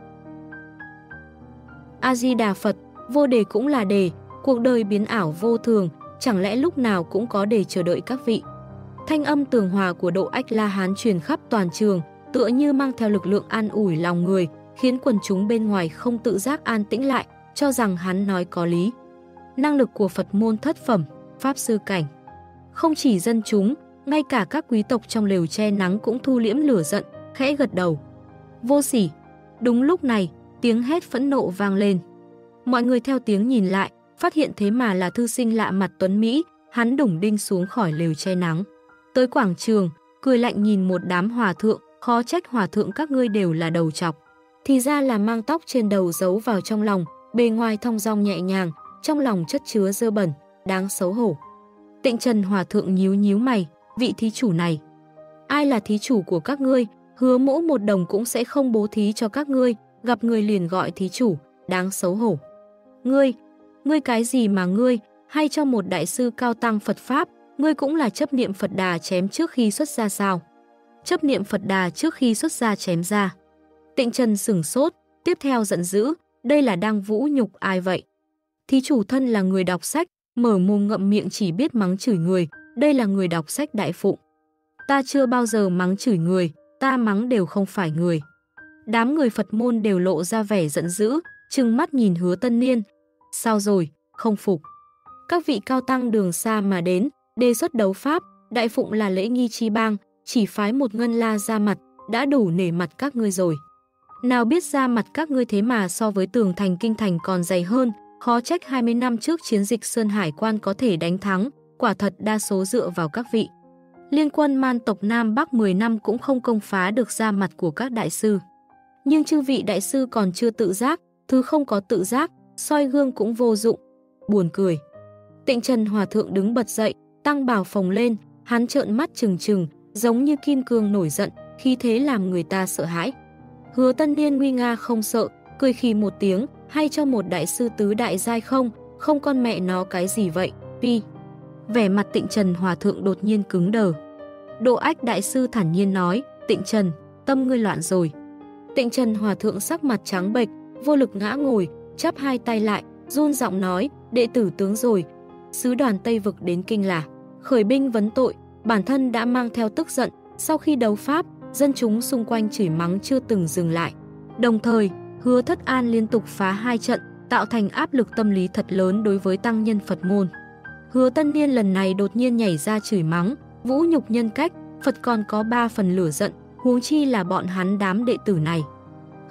A-di-đà Phật, vô đề cũng là đề, cuộc đời biến ảo vô thường, chẳng lẽ lúc nào cũng có đề chờ đợi các vị. Thanh âm tường hòa của Độ Ách La Hán truyền khắp toàn trường, tựa như mang theo lực lượng an ủi lòng người, khiến quần chúng bên ngoài không tự giác an tĩnh lại, cho rằng hắn nói có lý. Năng lực của Phật môn thất phẩm, Pháp sư cảnh. Không chỉ dân chúng, ngay cả các quý tộc trong lều che nắng cũng thu liễm lửa giận, khẽ gật đầu. Vô sỉ. Đúng lúc này, tiếng hét phẫn nộ vang lên. Mọi người theo tiếng nhìn lại, phát hiện thế mà là thư sinh lạ mặt tuấn Mỹ, hắn đủng đinh xuống khỏi lều che nắng. Tới quảng trường, cười lạnh nhìn một đám hòa thượng, khó trách hòa thượng các ngươi đều là đầu chọc. Thì ra là mang tóc trên đầu giấu vào trong lòng, bề ngoài thong dong nhẹ nhàng, trong lòng chất chứa dơ bẩn, đáng xấu hổ. Tịnh Trần hòa thượng nhíu nhíu mày, vị thí chủ này. Ai là thí chủ của các ngươi, hứa mỗ một đồng cũng sẽ không bố thí cho các ngươi, gặp người liền gọi thí chủ, đáng xấu hổ. Ngươi, ngươi cái gì mà ngươi, hay cho một đại sư cao tăng Phật Pháp, ngươi cũng là chấp niệm Phật Đà chém trước khi xuất ra sao? Chấp niệm Phật Đà trước khi xuất ra chém ra. Tịnh Trần sửng sốt, tiếp theo giận dữ, đây là đang vũ nhục ai vậy? Thí chủ thân là người đọc sách, mở mồm ngậm miệng chỉ biết mắng chửi người, đây là người đọc sách Đại Phụng. Ta chưa bao giờ mắng chửi người, ta mắng đều không phải người. Đám người Phật môn đều lộ ra vẻ giận dữ, trừng mắt nhìn Hứa Tân Niên. Sao rồi, không phục? Các vị cao tăng đường xa mà đến, đề xuất đấu pháp, Đại Phụng là lễ nghi chi bang, chỉ phái một ngân la ra mặt, đã đủ nể mặt các ngươi rồi. Nào biết ra mặt các ngươi thế mà so với tường thành kinh thành còn dày hơn, khó trách hai mươi năm trước chiến dịch Sơn Hải Quan có thể đánh thắng, quả thật đa số dựa vào các vị. Liên quân man tộc Nam Bắc mười năm cũng không công phá được ra mặt của các đại sư. Nhưng chư vị đại sư còn chưa tự giác, thứ không có tự giác, soi gương cũng vô dụng. Buồn cười. Tịnh Trần hòa thượng đứng bật dậy, tăng bào phồng lên, hắn trợn mắt trừng trừng, giống như kim cương nổi giận, khí thế làm người ta sợ hãi. Hứa Tân Niên nguy nga không sợ, cười khì một tiếng, hay cho một đại sư tứ đại giai không, không con mẹ nó cái gì vậy, pi. Vẻ mặt Tịnh Trần hòa thượng đột nhiên cứng đờ. Độ Ách đại sư thản nhiên nói, Tịnh Trần, tâm ngươi loạn rồi. Tịnh Trần hòa thượng sắc mặt trắng bệch, vô lực ngã ngồi, chắp hai tay lại, run giọng nói, đệ tử tướng rồi. Sứ đoàn Tây Vực đến kinh là khởi binh vấn tội, bản thân đã mang theo tức giận, sau khi đấu pháp, dân chúng xung quanh chửi mắng chưa từng dừng lại. Đồng thời, Hứa Thất An liên tục phá hai trận, tạo thành áp lực tâm lý thật lớn đối với tăng nhân Phật môn. Hứa Tân Niên lần này đột nhiên nhảy ra chửi mắng, vũ nhục nhân cách, Phật còn có ba phần lửa giận, huống chi là bọn hắn đám đệ tử này.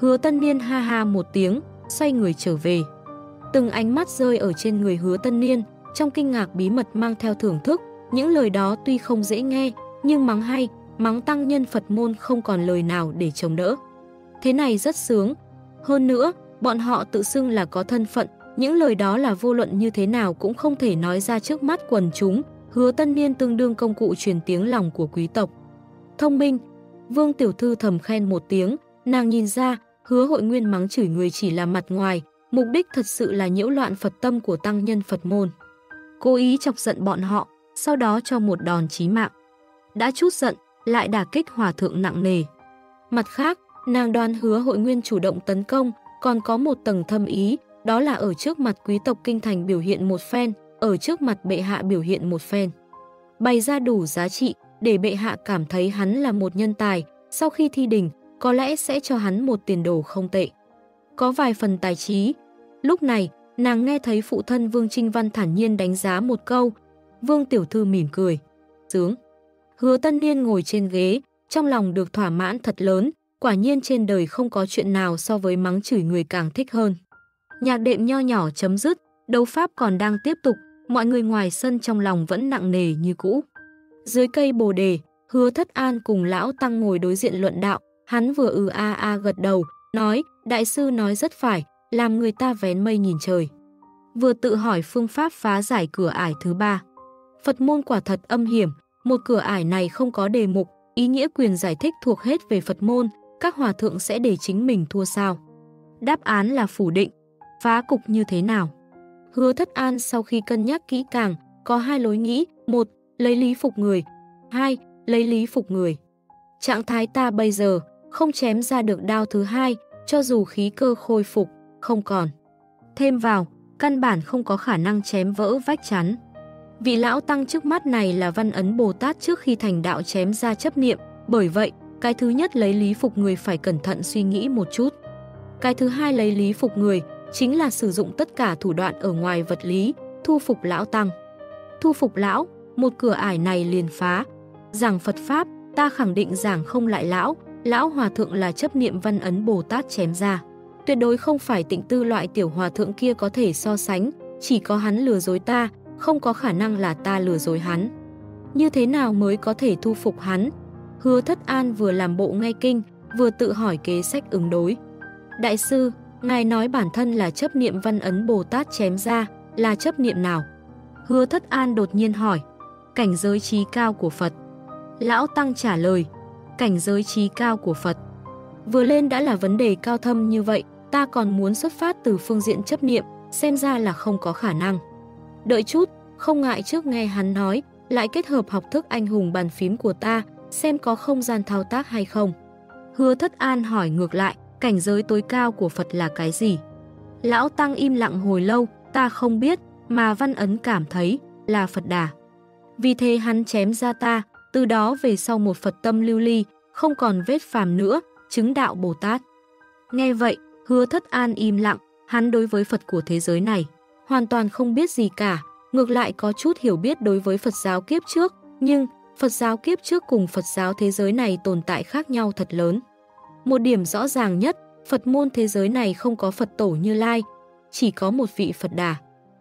Hứa Tân Niên ha ha một tiếng, xoay người trở về. Từng ánh mắt rơi ở trên người Hứa Tân Niên, trong kinh ngạc bí mật mang theo thưởng thức. Những lời đó tuy không dễ nghe, nhưng mắng hay, mắng tăng nhân Phật môn không còn lời nào để chống đỡ. Thế này rất sướng. Hơn nữa, bọn họ tự xưng là có thân phận, những lời đó là vô luận như thế nào cũng không thể nói ra trước mắt quần chúng. Hứa Tân Niên tương đương công cụ truyền tiếng lòng của quý tộc. Thông minh, Vương tiểu thư thầm khen một tiếng, nàng nhìn ra, Hứa Hội Nguyên mắng chửi người chỉ là mặt ngoài, mục đích thật sự là nhiễu loạn Phật tâm của tăng nhân Phật môn. Cố ý chọc giận bọn họ, sau đó cho một đòn chí mạng. Đã chút giận, lại đả kích hòa thượng nặng nề. Mặt khác, nàng đoán Hứa Hội Nguyên chủ động tấn công, còn có một tầng thâm ý, đó là ở trước mặt quý tộc kinh thành biểu hiện một phen, ở trước mặt bệ hạ biểu hiện một phen. Bày ra đủ giá trị, để bệ hạ cảm thấy hắn là một nhân tài, sau khi thi đình, có lẽ sẽ cho hắn một tiền đồ không tệ. Có vài phần tài trí. Lúc này, nàng nghe thấy phụ thân Vương Trinh Văn thản nhiên đánh giá một câu. Vương tiểu thư mỉm cười. Sướng. Hứa Tân Niên ngồi trên ghế, trong lòng được thỏa mãn thật lớn, quả nhiên trên đời không có chuyện nào so với mắng chửi người càng thích hơn. Nhạc đệm nho nhỏ chấm dứt, đấu pháp còn đang tiếp tục, mọi người ngoài sân trong lòng vẫn nặng nề như cũ. Dưới cây bồ đề, Hứa Thất An cùng lão tăng ngồi đối diện luận đạo, hắn vừa ừ a a gật đầu, nói, đại sư nói rất phải, làm người ta vén mây nhìn trời. Vừa tự hỏi phương pháp phá giải cửa ải thứ ba. Phật môn quả thật âm hiểm, một cửa ải này không có đề mục, ý nghĩa quyền giải thích thuộc hết về Phật môn, các hòa thượng sẽ để chính mình thua sao? Đáp án là phủ định. Phá cục như thế nào? Hứa Thất An sau khi cân nhắc kỹ càng, có hai lối nghĩ, một, lấy lý phục người, hai, lấy lý phục người. Trạng thái ta bây giờ, không chém ra được đao thứ hai, cho dù khí cơ khôi phục, không còn. Thêm vào, căn bản không có khả năng chém vỡ vách chắn. Vị lão tăng trước mắt này là Văn Ấn Bồ Tát trước khi thành đạo chém ra chấp niệm, bởi vậy, cái thứ nhất lấy lý phục người phải cẩn thận suy nghĩ một chút. Cái thứ hai lấy lý phục người, chính là sử dụng tất cả thủ đoạn ở ngoài vật lý, thu phục lão tăng. Thu phục lão, một cửa ải này liền phá. Giảng Phật Pháp, ta khẳng định giảng không lại lão, lão hòa thượng là chấp niệm Văn Ấn Bồ Tát chém ra. Tuyệt đối không phải Tịnh Tư loại tiểu hòa thượng kia có thể so sánh, chỉ có hắn lừa dối ta, không có khả năng là ta lừa dối hắn. Như thế nào mới có thể thu phục hắn? Hứa Thất An vừa làm bộ nghe kinh, vừa tự hỏi kế sách ứng đối. Đại sư, ngài nói bản thân là chấp niệm Văn Ấn Bồ Tát chém ra, là chấp niệm nào? Hứa Thất An đột nhiên hỏi. Cảnh giới trí cao của Phật. Lão Tăng trả lời. Cảnh giới trí cao của Phật. Vừa lên đã là vấn đề cao thâm như vậy, ta còn muốn xuất phát từ phương diện chấp niệm, xem ra là không có khả năng. Đợi chút, không ngại trước nghe hắn nói, lại kết hợp học thức anh hùng bàn phím của ta, xem có không gian thao tác hay không. Hứa Thất An hỏi ngược lại, cảnh giới tối cao của Phật là cái gì? Lão Tăng im lặng hồi lâu, ta không biết, mà Văn Ấn cảm thấy là Phật Đà. Vì thế hắn chém ra ta, từ đó về sau một Phật tâm lưu ly, không còn vết phàm nữa, chứng đạo Bồ Tát. Nghe vậy, Hứa Thất An im lặng, hắn đối với Phật của thế giới này hoàn toàn không biết gì cả, ngược lại có chút hiểu biết đối với Phật giáo kiếp trước, nhưng Phật giáo kiếp trước cùng Phật giáo thế giới này tồn tại khác nhau thật lớn. Một điểm rõ ràng nhất, Phật môn thế giới này không có Phật tổ Như Lai, chỉ có một vị Phật Đà.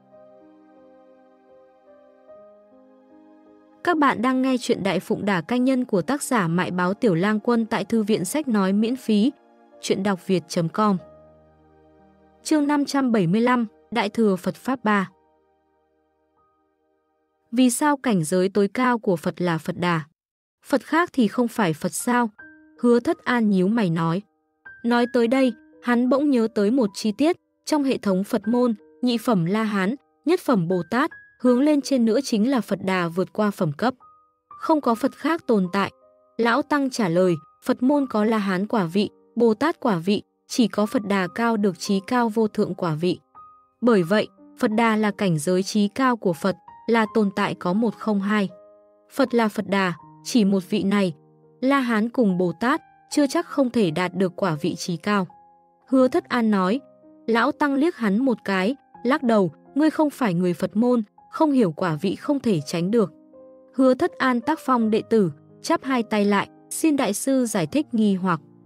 Các bạn đang nghe chuyện Đại Phụng Đả Canh Nhân của tác giả Mại Báo Tiểu Lang Quân tại Thư viện Sách Nói miễn phí, chuyện đọc việt chấm com. Chương năm trăm bảy mươi lăm, Đại Thừa Phật Pháp ba. Vì sao cảnh giới tối cao của Phật là Phật Đà? Phật khác thì không phải Phật sao? Hứa Thất An nhíu mày nói. Nói tới đây, hắn bỗng nhớ tới một chi tiết, trong hệ thống Phật môn, nhị phẩm La Hán, nhất phẩm Bồ Tát, hướng lên trên nữa chính là Phật Đà vượt qua phẩm cấp. Không có Phật khác tồn tại. Lão Tăng trả lời, Phật môn có La Hán quả vị, Bồ Tát quả vị, chỉ có Phật Đà cao được trí cao vô thượng quả vị. Bởi vậy, Phật Đà là cảnh giới trí cao của Phật, là tồn tại có một không hai. Phật là Phật Đà, chỉ một vị này. La Hán cùng Bồ Tát chưa chắc không thể đạt được quả vị trí cao. Hứa Thất An nói. Lão Tăng liếc hắn một cái, lắc đầu, ngươi không phải người Phật môn, không hiểu quả vị không thể tránh được. Hứa Thất An tác phong đệ tử, chắp hai tay lại, xin đại sư giải thích nghi hoặc.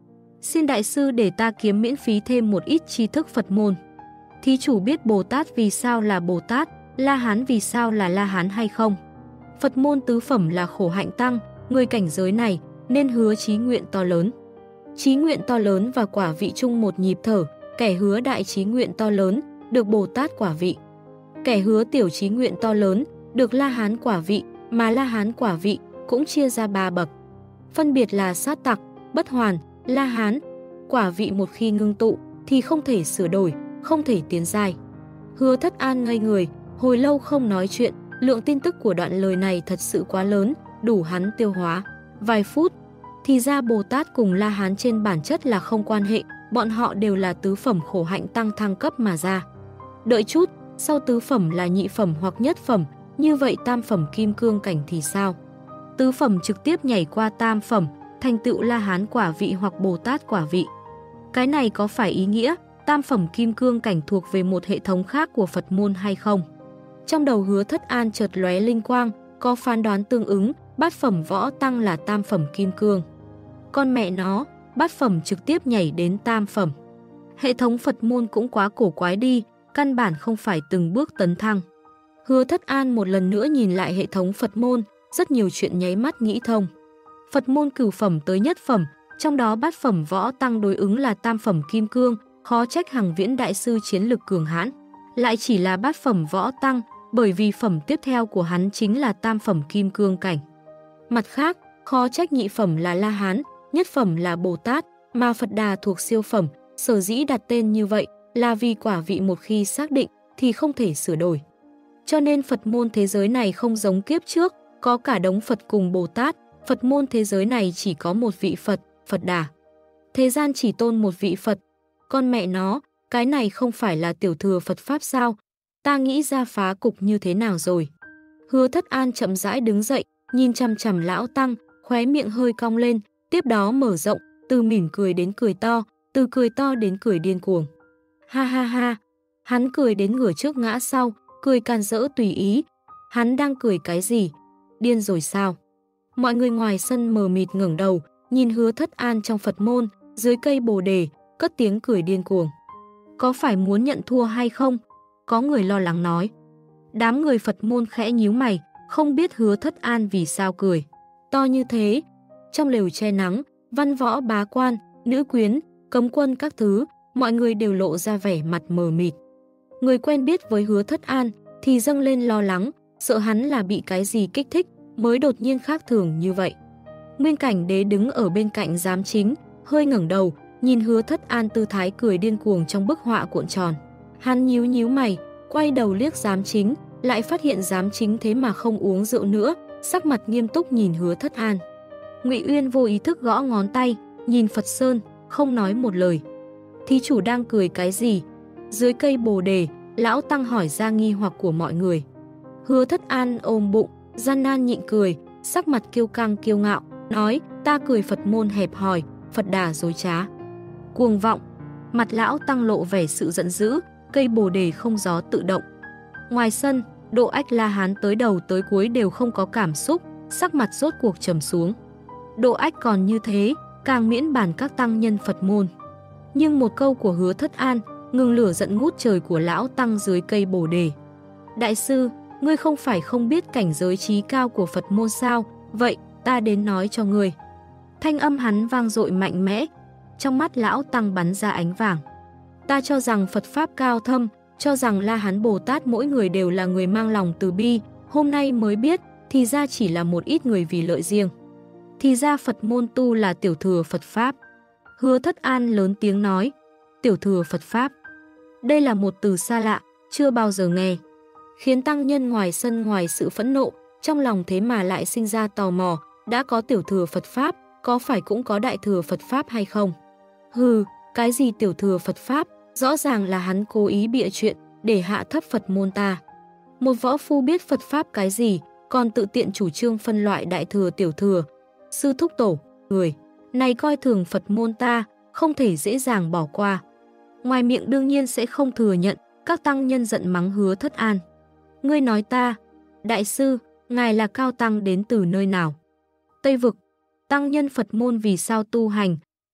Xin đại sư để ta kiếm miễn phí thêm một ít tri thức Phật môn. Thí chủ biết Bồ Tát vì sao là Bồ Tát, La Hán vì sao là La Hán hay không? Phật môn tứ phẩm là khổ hạnh tăng, người cảnh giới này nên hứa chí nguyện to lớn. Chí nguyện to lớn và quả vị chung một nhịp thở, kẻ hứa đại chí nguyện to lớn, được Bồ Tát quả vị. Kẻ hứa tiểu chí nguyện to lớn, được La Hán quả vị, mà La Hán quả vị cũng chia ra ba bậc. Phân biệt là sát tặc, bất hoàn, La Hán. Quả vị một khi ngưng tụ thì không thể sửa đổi, không thể tiến giai. Hứa Thất An ngây người, hồi lâu không nói chuyện, lượng tin tức của đoạn lời này thật sự quá lớn, đủ hắn tiêu hóa. Vài phút, thì ra Bồ Tát cùng La Hán trên bản chất là không quan hệ, bọn họ đều là tứ phẩm khổ hạnh tăng thăng cấp mà ra. Đợi chút, sau tứ phẩm là nhị phẩm hoặc nhất phẩm, như vậy tam phẩm kim cương cảnh thì sao? Tứ phẩm trực tiếp nhảy qua tam phẩm, thành tựu La Hán quả vị hoặc Bồ Tát quả vị. Cái này có phải ý nghĩa tam phẩm kim cương cảnh thuộc về một hệ thống khác của Phật môn hay không? Trong đầu Hứa Thất An chợt lóe linh quang, có phán đoán tương ứng, bát phẩm võ tăng là tam phẩm kim cương. Con mẹ nó, bát phẩm trực tiếp nhảy đến tam phẩm. Hệ thống Phật môn cũng quá cổ quái đi, căn bản không phải từng bước tấn thăng. Hứa Thất An một lần nữa nhìn lại hệ thống Phật môn, rất nhiều chuyện nháy mắt nghĩ thông. Phật môn cửu phẩm tới nhất phẩm, trong đó bát phẩm võ tăng đối ứng là tam phẩm kim cương, khó trách Hằng Viễn đại sư chiến lực cường hãn. Lại chỉ là bát phẩm võ tăng, bởi vì phẩm tiếp theo của hắn chính là tam phẩm kim cương cảnh. Mặt khác, khó trách nhị phẩm là La Hán, nhất phẩm là Bồ Tát, mà Phật Đà thuộc siêu phẩm, sở dĩ đặt tên như vậy là vì quả vị một khi xác định thì không thể sửa đổi. Cho nên Phật môn thế giới này không giống kiếp trước, có cả đống Phật cùng Bồ Tát, Phật môn thế giới này chỉ có một vị Phật, Phật Đà. Thế gian chỉ tôn một vị Phật. Con mẹ nó, cái này không phải là tiểu thừa Phật Pháp sao? Ta nghĩ ra phá cục như thế nào rồi? Hứa Thất An chậm rãi đứng dậy, nhìn chằm chằm lão tăng, khóe miệng hơi cong lên, tiếp đó mở rộng, từ mỉm cười đến cười to, từ cười to đến cười điên cuồng. Ha ha ha, hắn cười đến ngửa trước ngã sau, cười càn rỡ tùy ý. Hắn đang cười cái gì? Điên rồi sao? Mọi người ngoài sân mờ mịt ngẩng đầu, nhìn Hứa Thất An trong Phật môn, dưới cây bồ đề, cất tiếng cười điên cuồng. Có phải muốn nhận thua hay không? Có người lo lắng nói. Đám người Phật môn khẽ nhíu mày, không biết Hứa Thất An vì sao cười to như thế. Trong lều che nắng, văn võ bá quan, nữ quyến, cấm quân các thứ, mọi người đều lộ ra vẻ mặt mờ mịt. Người quen biết với Hứa Thất An thì dâng lên lo lắng, sợ hắn là bị cái gì kích thích mới đột nhiên khác thường như vậy. Nguyên Cảnh Đế đứng ở bên cạnh giám chính, hơi ngẩng đầu, nhìn Hứa Thất An tư thái cười điên cuồng trong bức họa cuộn tròn. Hắn nhíu nhíu mày, quay đầu liếc giám chính, lại phát hiện giám chính thế mà không uống rượu nữa, sắc mặt nghiêm túc nhìn Hứa Thất An. Ngụy Uyên vô ý thức gõ ngón tay, nhìn Phật Sơn, không nói một lời. Thí chủ đang cười cái gì? Dưới cây bồ đề, lão tăng hỏi ra nghi hoặc của mọi người. Hứa Thất An ôm bụng, gian nan nhịn cười, sắc mặt kiêu căng kiêu ngạo, nói: ta cười Phật môn hẹp hòi, Phật Đà dối trá, cuồng vọng. Mặt lão tăng lộ vẻ sự giận dữ, cây bồ đề không gió tự động. Ngoài sân, Độ Ách La Hán tới đầu tới cuối đều không có cảm xúc, sắc mặt rốt cuộc trầm xuống. Độ Ách còn như thế, càng miễn bàn các tăng nhân Phật môn. Nhưng một câu của Hứa Thất An ngừng lửa giận ngút trời của lão tăng dưới cây bồ đề. Đại sư, ngươi không phải không biết cảnh giới trí cao của Phật môn sao? Vậy, ta đến nói cho ngươi. Thanh âm hắn vang dội mạnh mẽ, trong mắt lão tăng bắn ra ánh vàng. Ta cho rằng Phật Pháp cao thâm, cho rằng La Hán Bồ Tát mỗi người đều là người mang lòng từ bi, hôm nay mới biết, thì ra chỉ là một ít người vì lợi riêng. Thì ra Phật môn tu là tiểu thừa Phật Pháp. Hứa Thất An lớn tiếng nói, tiểu thừa Phật Pháp. Đây là một từ xa lạ, chưa bao giờ nghe. Khiến tăng nhân ngoài sân ngoài sự phẫn nộ, trong lòng thế mà lại sinh ra tò mò, đã có tiểu thừa Phật Pháp, có phải cũng có đại thừa Phật Pháp hay không? Hừ, cái gì tiểu thừa Phật Pháp, rõ ràng là hắn cố ý bịa chuyện để hạ thấp Phật môn ta. Một võ phu biết Phật Pháp cái gì, còn tự tiện chủ trương phân loại đại thừa tiểu thừa. Sư thúc tổ, người này coi thường Phật môn ta, không thể dễ dàng bỏ qua. Ngoài miệng đương nhiên sẽ không thừa nhận, các tăng nhân giận mắng Hứa Thất An. Ngươi nói ta, đại sư, ngài là cao tăng đến từ nơi nào? Tây vực, tăng nhân Phật môn vì sao tu hành?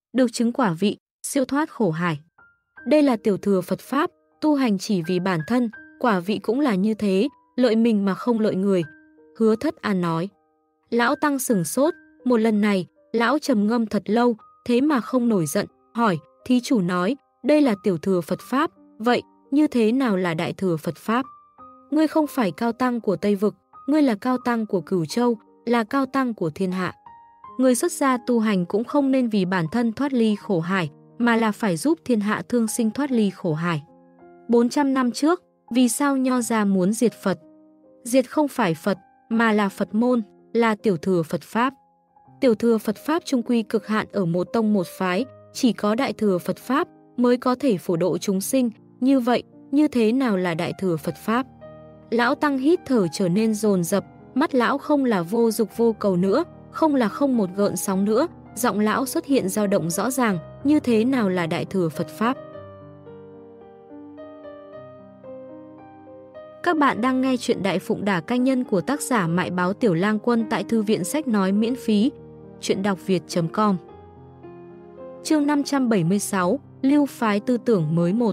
được chứng quả vị, siêu thoát khổ hải. Đây là tiểu thừa Phật Pháp, tu hành chỉ vì bản thân, quả vị cũng là như thế, lợi mình mà không lợi người. Hứa Thất An nói. Lão Tăng sửng sốt, một lần này, lão trầm ngâm thật lâu, thế mà không nổi giận, hỏi, thí chủ nói, đây là tiểu thừa Phật Pháp, vậy, như thế nào là đại thừa Phật Pháp? Ngươi không phải cao tăng của Tây Vực, ngươi là cao tăng của Cửu Châu, là cao tăng của thiên hạ. Người xuất gia tu hành cũng không nên vì bản thân thoát ly khổ hải, mà là phải giúp thiên hạ thương sinh thoát ly khổ hải. bốn trăm năm trước, vì sao Nho gia muốn diệt Phật? Diệt không phải Phật, mà là Phật môn, là tiểu thừa Phật Pháp. Tiểu thừa Phật Pháp trung quy cực hạn ở một tông một phái, chỉ có đại thừa Phật Pháp mới có thể phổ độ chúng sinh, như vậy, như thế nào là đại thừa Phật Pháp? Lão Tăng hít thở trở nên dồn dập, mắt lão không là vô dục vô cầu nữa, không là không một gợn sóng nữa, giọng lão xuất hiện dao động rõ ràng, như thế nào là đại thừa Phật Pháp? Các bạn đang nghe chuyện Đại Phụng Đả Canh Nhân của tác giả Mại Báo Tiểu Lang Quân tại Thư viện Sách Nói miễn phí, chuyện đọc việt chấm com. Chương năm trăm bảy mươi sáu, Lưu phái tư tưởng mới một.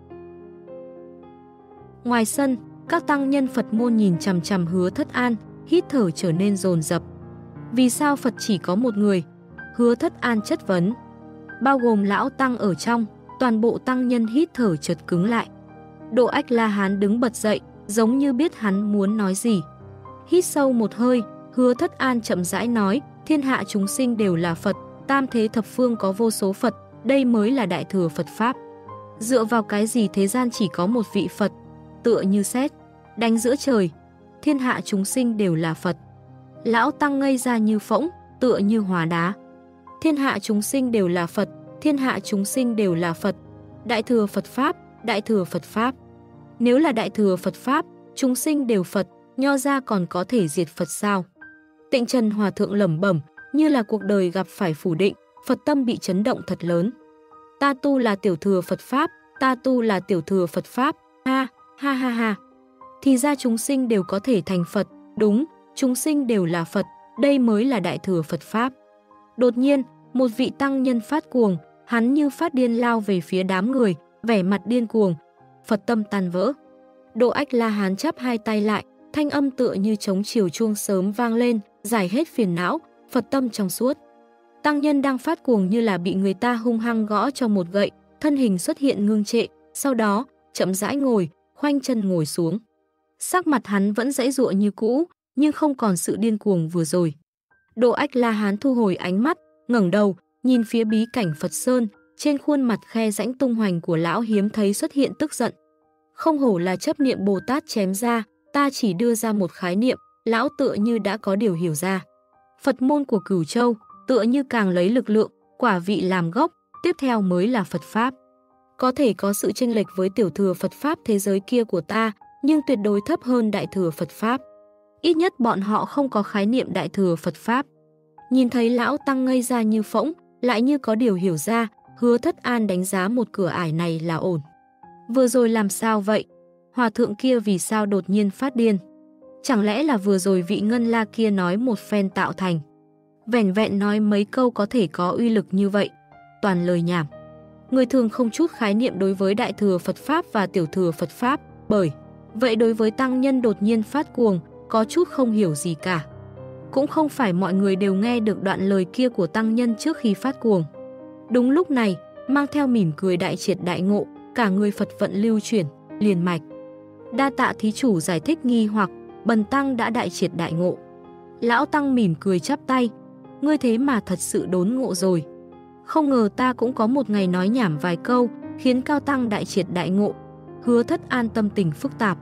Ngoài sân, các tăng nhân Phật môn nhìn chằm chằm Hứa Thất An, hít thở trở nên dồn dập. Vì sao Phật chỉ có một người? Hứa Thất An chất vấn. Bao gồm lão tăng ở trong, toàn bộ tăng nhân hít thở chợt cứng lại. Độ Ách La Hán đứng bật dậy, giống như biết hắn muốn nói gì. Hít sâu một hơi, Hứa Thất An chậm rãi nói, thiên hạ chúng sinh đều là Phật, tam thế thập phương có vô số Phật, đây mới là đại thừa Phật Pháp. Dựa vào cái gì thế gian chỉ có một vị Phật? Tựa như sét đánh giữa trời, thiên hạ chúng sinh đều là Phật. Lão tăng ngây ra như phỗng, tựa như hóa đá. Thiên hạ chúng sinh đều là Phật, thiên hạ chúng sinh đều là Phật. Đại thừa Phật Pháp, đại thừa Phật Pháp. Nếu là đại thừa Phật Pháp, chúng sinh đều Phật, Nho gia còn có thể diệt Phật sao? Tịnh Trần Hòa Thượng lẩm bẩm, như là cuộc đời gặp phải phủ định, Phật tâm bị chấn động thật lớn. Ta tu là tiểu thừa Phật Pháp, ta tu là tiểu thừa Phật Pháp, ha, ha ha ha. Thì ra chúng sinh đều có thể thành Phật, đúng, chúng sinh đều là Phật, đây mới là đại thừa Phật Pháp. Đột nhiên, một vị tăng nhân phát cuồng, hắn như phát điên lao về phía đám người, vẻ mặt điên cuồng, Phật tâm tan vỡ. Độ Ách La Hán chắp hai tay lại, thanh âm tựa như trống chiều chuông sớm vang lên, giải hết phiền não, Phật tâm trong suốt. Tăng nhân đang phát cuồng như là bị người ta hung hăng gõ cho một gậy, thân hình xuất hiện ngưng trệ, sau đó, chậm rãi ngồi, khoanh chân ngồi xuống. Sắc mặt hắn vẫn giãy giụa như cũ, nhưng không còn sự điên cuồng vừa rồi. Độ Ách La Hán thu hồi ánh mắt, ngẩng đầu, nhìn phía bí cảnh Phật Sơn, trên khuôn mặt khe rãnh tung hoành của lão hiếm thấy xuất hiện tức giận. Không hổ là chấp niệm Bồ Tát chém ra, ta chỉ đưa ra một khái niệm, lão tựa như đã có điều hiểu ra. Phật môn của Cửu Châu, tựa như càng lấy lực lượng, quả vị làm gốc, tiếp theo mới là Phật Pháp. Có thể có sự chênh lệch với tiểu thừa Phật Pháp thế giới kia của ta, nhưng tuyệt đối thấp hơn đại thừa Phật Pháp. Ít nhất bọn họ không có khái niệm đại thừa Phật Pháp. Nhìn thấy lão tăng ngây ra như phỗng, lại như có điều hiểu ra, Hứa Thất An đánh giá một cửa ải này là ổn. Vừa rồi làm sao vậy? Hòa thượng kia vì sao đột nhiên phát điên? Chẳng lẽ là vừa rồi vị Ngân La kia nói một phen tạo thành? Vẻn vẹn nói mấy câu có thể có uy lực như vậy? Toàn lời nhảm. Người thường không chút khái niệm đối với đại thừa Phật Pháp và tiểu thừa Phật Pháp, bởi vậy đối với tăng nhân đột nhiên phát cuồng, có chút không hiểu gì cả. Cũng không phải mọi người đều nghe được đoạn lời kia của tăng nhân trước khi phát cuồng. Đúng lúc này, mang theo mỉm cười đại triệt đại ngộ, cả người Phật vận lưu chuyển, liền mạch. Đa tạ thí chủ giải thích nghi hoặc, bần tăng đã đại triệt đại ngộ. Lão tăng mỉm cười chắp tay, ngươi thế mà thật sự đốn ngộ rồi. Không ngờ ta cũng có một ngày nói nhảm vài câu, khiến cao tăng đại triệt đại ngộ. Hứa Thất An tâm tình phức tạp.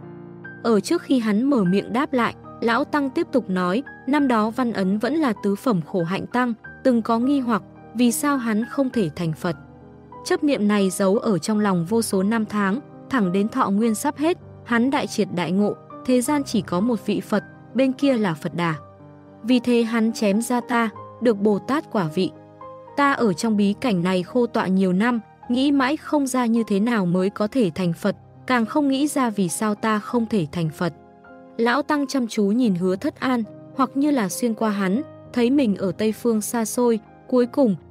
Ở trước khi hắn mở miệng đáp lại, lão tăng tiếp tục nói, năm đó Văn Ấn vẫn là tứ phẩm khổ hạnh tăng, từng có nghi hoặc, vì sao hắn không thể thành Phật. Chấp niệm này giấu ở trong lòng vô số năm tháng, thẳng đến thọ nguyên sắp hết, hắn đại triệt đại ngộ, thế gian chỉ có một vị Phật, bên kia là Phật Đà. Vì thế hắn chém ra ta, được Bồ Tát quả vị. Ta ở trong bí cảnh này khô tọa nhiều năm, nghĩ mãi không ra như thế nào mới có thể thành Phật, càng không nghĩ ra vì sao ta không thể thành Phật. Lão tăng chăm chú nhìn Hứa Thất An, hoặc như là xuyên qua hắn, thấy mình ở Tây Phương xa xôi, cuối cùng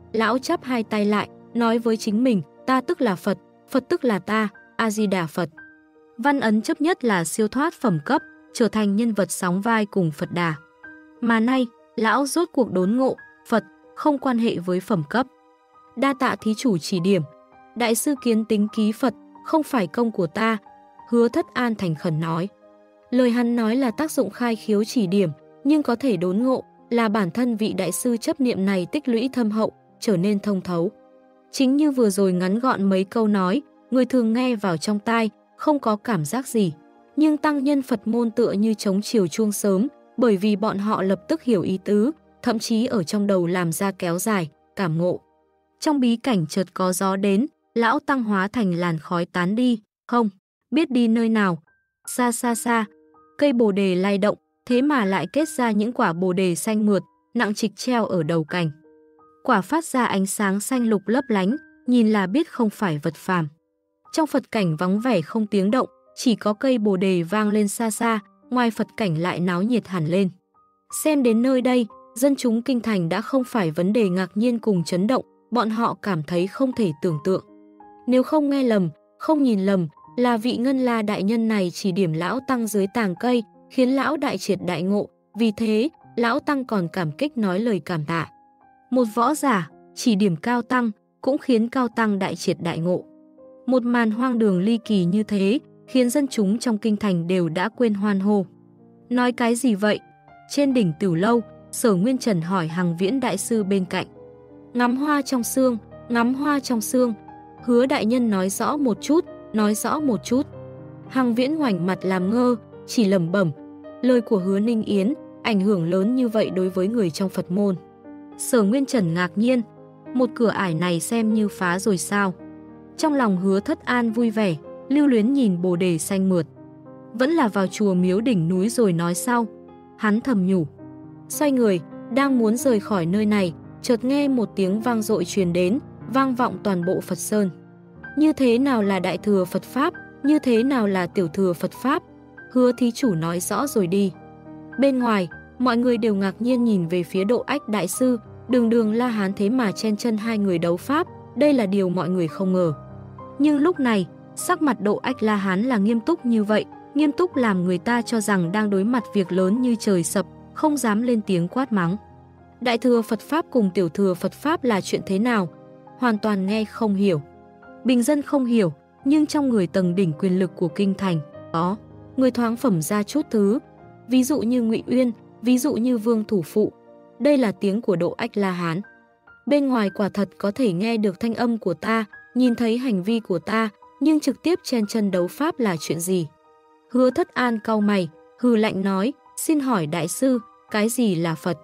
lão chắp hai tay lại, nói với chính mình, ta tức là Phật, Phật tức là ta, A-di-đà Phật. Văn ấn chấp nhất là siêu thoát phẩm cấp, trở thành nhân vật sóng vai cùng Phật Đà. Mà nay, lão rốt cuộc đốn ngộ, Phật không quan hệ với phẩm cấp. Đa tạ thí chủ chỉ điểm, đại sư kiến tính ký Phật, không phải công của ta, Hứa Thất An thành khẩn nói. Lời hắn nói là tác dụng khai khiếu chỉ điểm, nhưng có thể đốn ngộ là bản thân vị đại sư chấp niệm này tích lũy thâm hậu, trở nên thông thấu. Chính như vừa rồi ngắn gọn mấy câu nói, người thường nghe vào trong tai, không có cảm giác gì. Nhưng tăng nhân Phật môn tựa như trống chiều chuông sớm, bởi vì bọn họ lập tức hiểu ý tứ, thậm chí ở trong đầu làm ra kéo dài, cảm ngộ. Trong bí cảnh chợt có gió đến, lão tăng hóa thành làn khói tán đi, không biết đi nơi nào. Xa xa xa, cây bồ đề lay động, thế mà lại kết ra những quả bồ đề xanh mượt, nặng trịch treo ở đầu cành. Quả phát ra ánh sáng xanh lục lấp lánh, nhìn là biết không phải vật phàm. Trong Phật cảnh vắng vẻ không tiếng động, chỉ có cây bồ đề vang lên xa xa, ngoài Phật cảnh lại náo nhiệt hẳn lên. Xem đến nơi đây, dân chúng kinh thành đã không phải vấn đề ngạc nhiên cùng chấn động, bọn họ cảm thấy không thể tưởng tượng. Nếu không nghe lầm, không nhìn lầm, là vị Ngân La đại nhân này chỉ điểm lão tăng dưới tàng cây, khiến lão đại triệt đại ngộ, vì thế, lão tăng còn cảm kích nói lời cảm tạ. Một võ giả, chỉ điểm cao tăng, cũng khiến cao tăng đại triệt đại ngộ. Một màn hoang đường ly kỳ như thế, khiến dân chúng trong kinh thành đều đã quên hoan hô. Nói cái gì vậy? Trên đỉnh Tửu Lâu, Sở Nguyên Trần hỏi Hằng Viễn đại sư bên cạnh. Ngắm hoa trong sương, ngắm hoa trong sương. Hứa đại nhân nói rõ một chút, nói rõ một chút. Hằng Viễn ngoảnh mặt làm ngơ, chỉ lẩm bẩm. Lời của Hứa Ninh Yến, ảnh hưởng lớn như vậy đối với người trong Phật môn. Sở Nguyên Trần ngạc nhiên, một cửa ải này xem như phá rồi sao? Trong lòng Hứa Thất An vui vẻ, lưu luyến nhìn bồ đề xanh mượt. Vẫn là vào chùa miếu đỉnh núi rồi nói sau. Hắn thầm nhủ. Xoay người, đang muốn rời khỏi nơi này, chợt nghe một tiếng vang dội truyền đến, vang vọng toàn bộ Phật Sơn. Như thế nào là đại thừa Phật Pháp, như thế nào là tiểu thừa Phật Pháp? Hứa thí chủ nói rõ rồi đi. Bên ngoài, mọi người đều ngạc nhiên nhìn về phía Độ Ách đại sư, đường đường La Hán thế mà chen chân hai người đấu Pháp, đây là điều mọi người không ngờ. Nhưng lúc này, sắc mặt Độ Ách La Hán là nghiêm túc như vậy, nghiêm túc làm người ta cho rằng đang đối mặt việc lớn như trời sập, không dám lên tiếng quát mắng. Đại thừa Phật Pháp cùng tiểu thừa Phật Pháp là chuyện thế nào? Hoàn toàn nghe không hiểu. Bình dân không hiểu, nhưng trong người tầng đỉnh quyền lực của kinh thành, có người thoáng phẩm ra chút thứ. Ví dụ như Ngụy Uyên, ví dụ như Vương Thủ Phụ. Đây là tiếng của Độ Ách La Hán. Bên ngoài quả thật có thể nghe được thanh âm của ta, nhìn thấy hành vi của ta, nhưng trực tiếp chen chân đấu Pháp là chuyện gì? Hứa Thất An cau mày, hừ lạnh nói, xin hỏi đại sư, cái gì là Phật?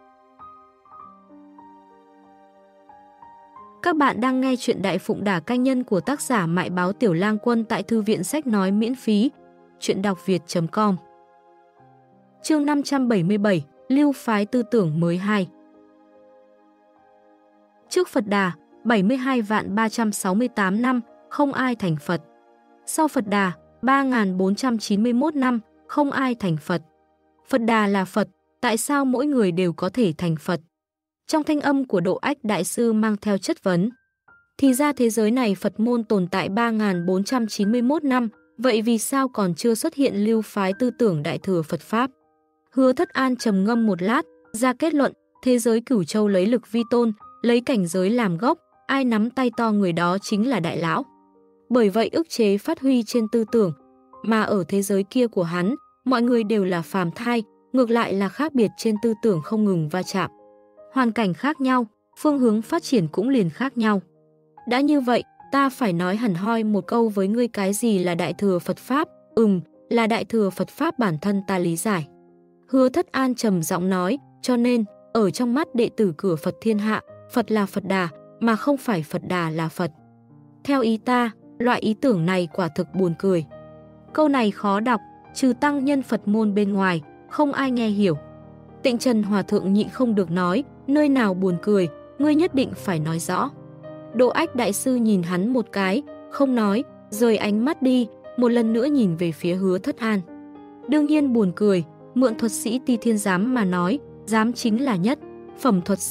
Các bạn đang nghe chuyện Đại Phụng Đả Canh Nhân của tác giả Mại Báo Tiểu Lang Quân tại Thư viện Sách Nói miễn phí, chuyện đọc việt chấm com. Chương năm trăm bảy mươi bảy, Lưu phái tư tưởng mới hai. Trước Phật Đà, bảy mươi hai vạn ba trăm sáu mươi tám năm, không ai thành Phật. Sau Phật Đà, ba nghìn bốn trăm chín mươi mốt năm, không ai thành Phật. Phật Đà là Phật, tại sao mỗi người đều có thể thành Phật? Trong thanh âm của Độ Ách đại sư mang theo chất vấn. Thì ra thế giới này Phật môn tồn tại ba nghìn bốn trăm chín mươi mốt năm, vậy vì sao còn chưa xuất hiện lưu phái tư tưởng đại thừa Phật Pháp? Hứa Thất An trầm ngâm một lát, ra kết luận, thế giới Cửu Châu lấy lực vi tôn, lấy cảnh giới làm gốc, ai nắm tay to người đó chính là đại lão. Bởi vậy ức chế phát huy trên tư tưởng, mà ở thế giới kia của hắn, mọi người đều là phàm thai, ngược lại là khác biệt trên tư tưởng không ngừng va chạm. Hoàn cảnh khác nhau, phương hướng phát triển cũng liền khác nhau. Đã như vậy, ta phải nói hẳn hoi một câu với ngươi, cái gì là đại thừa Phật Pháp? Ừm, là đại thừa Phật Pháp bản thân ta lý giải. Hứa Thất An trầm giọng nói, cho nên, ở trong mắt đệ tử cửa Phật thiên hạ, Phật là Phật Đà, mà không phải Phật Đà là Phật. Theo ý ta, loại ý tưởng này quả thực buồn cười. Câu này khó đọc, trừ tăng nhân Phật môn bên ngoài, không ai nghe hiểu. Tịnh Trần Hòa Thượng nhịn không được nói, nơi nào buồn cười, ngươi nhất định phải nói rõ. Độ Ách đại sư nhìn hắn một cái, không nói, rời ánh mắt đi, một lần nữa nhìn về phía Hứa Thất An. Đương nhiên buồn cười, mượn thuật sĩ Ti Thiên Giám mà nói, giám chính là nhất, phẩm thuật sĩ,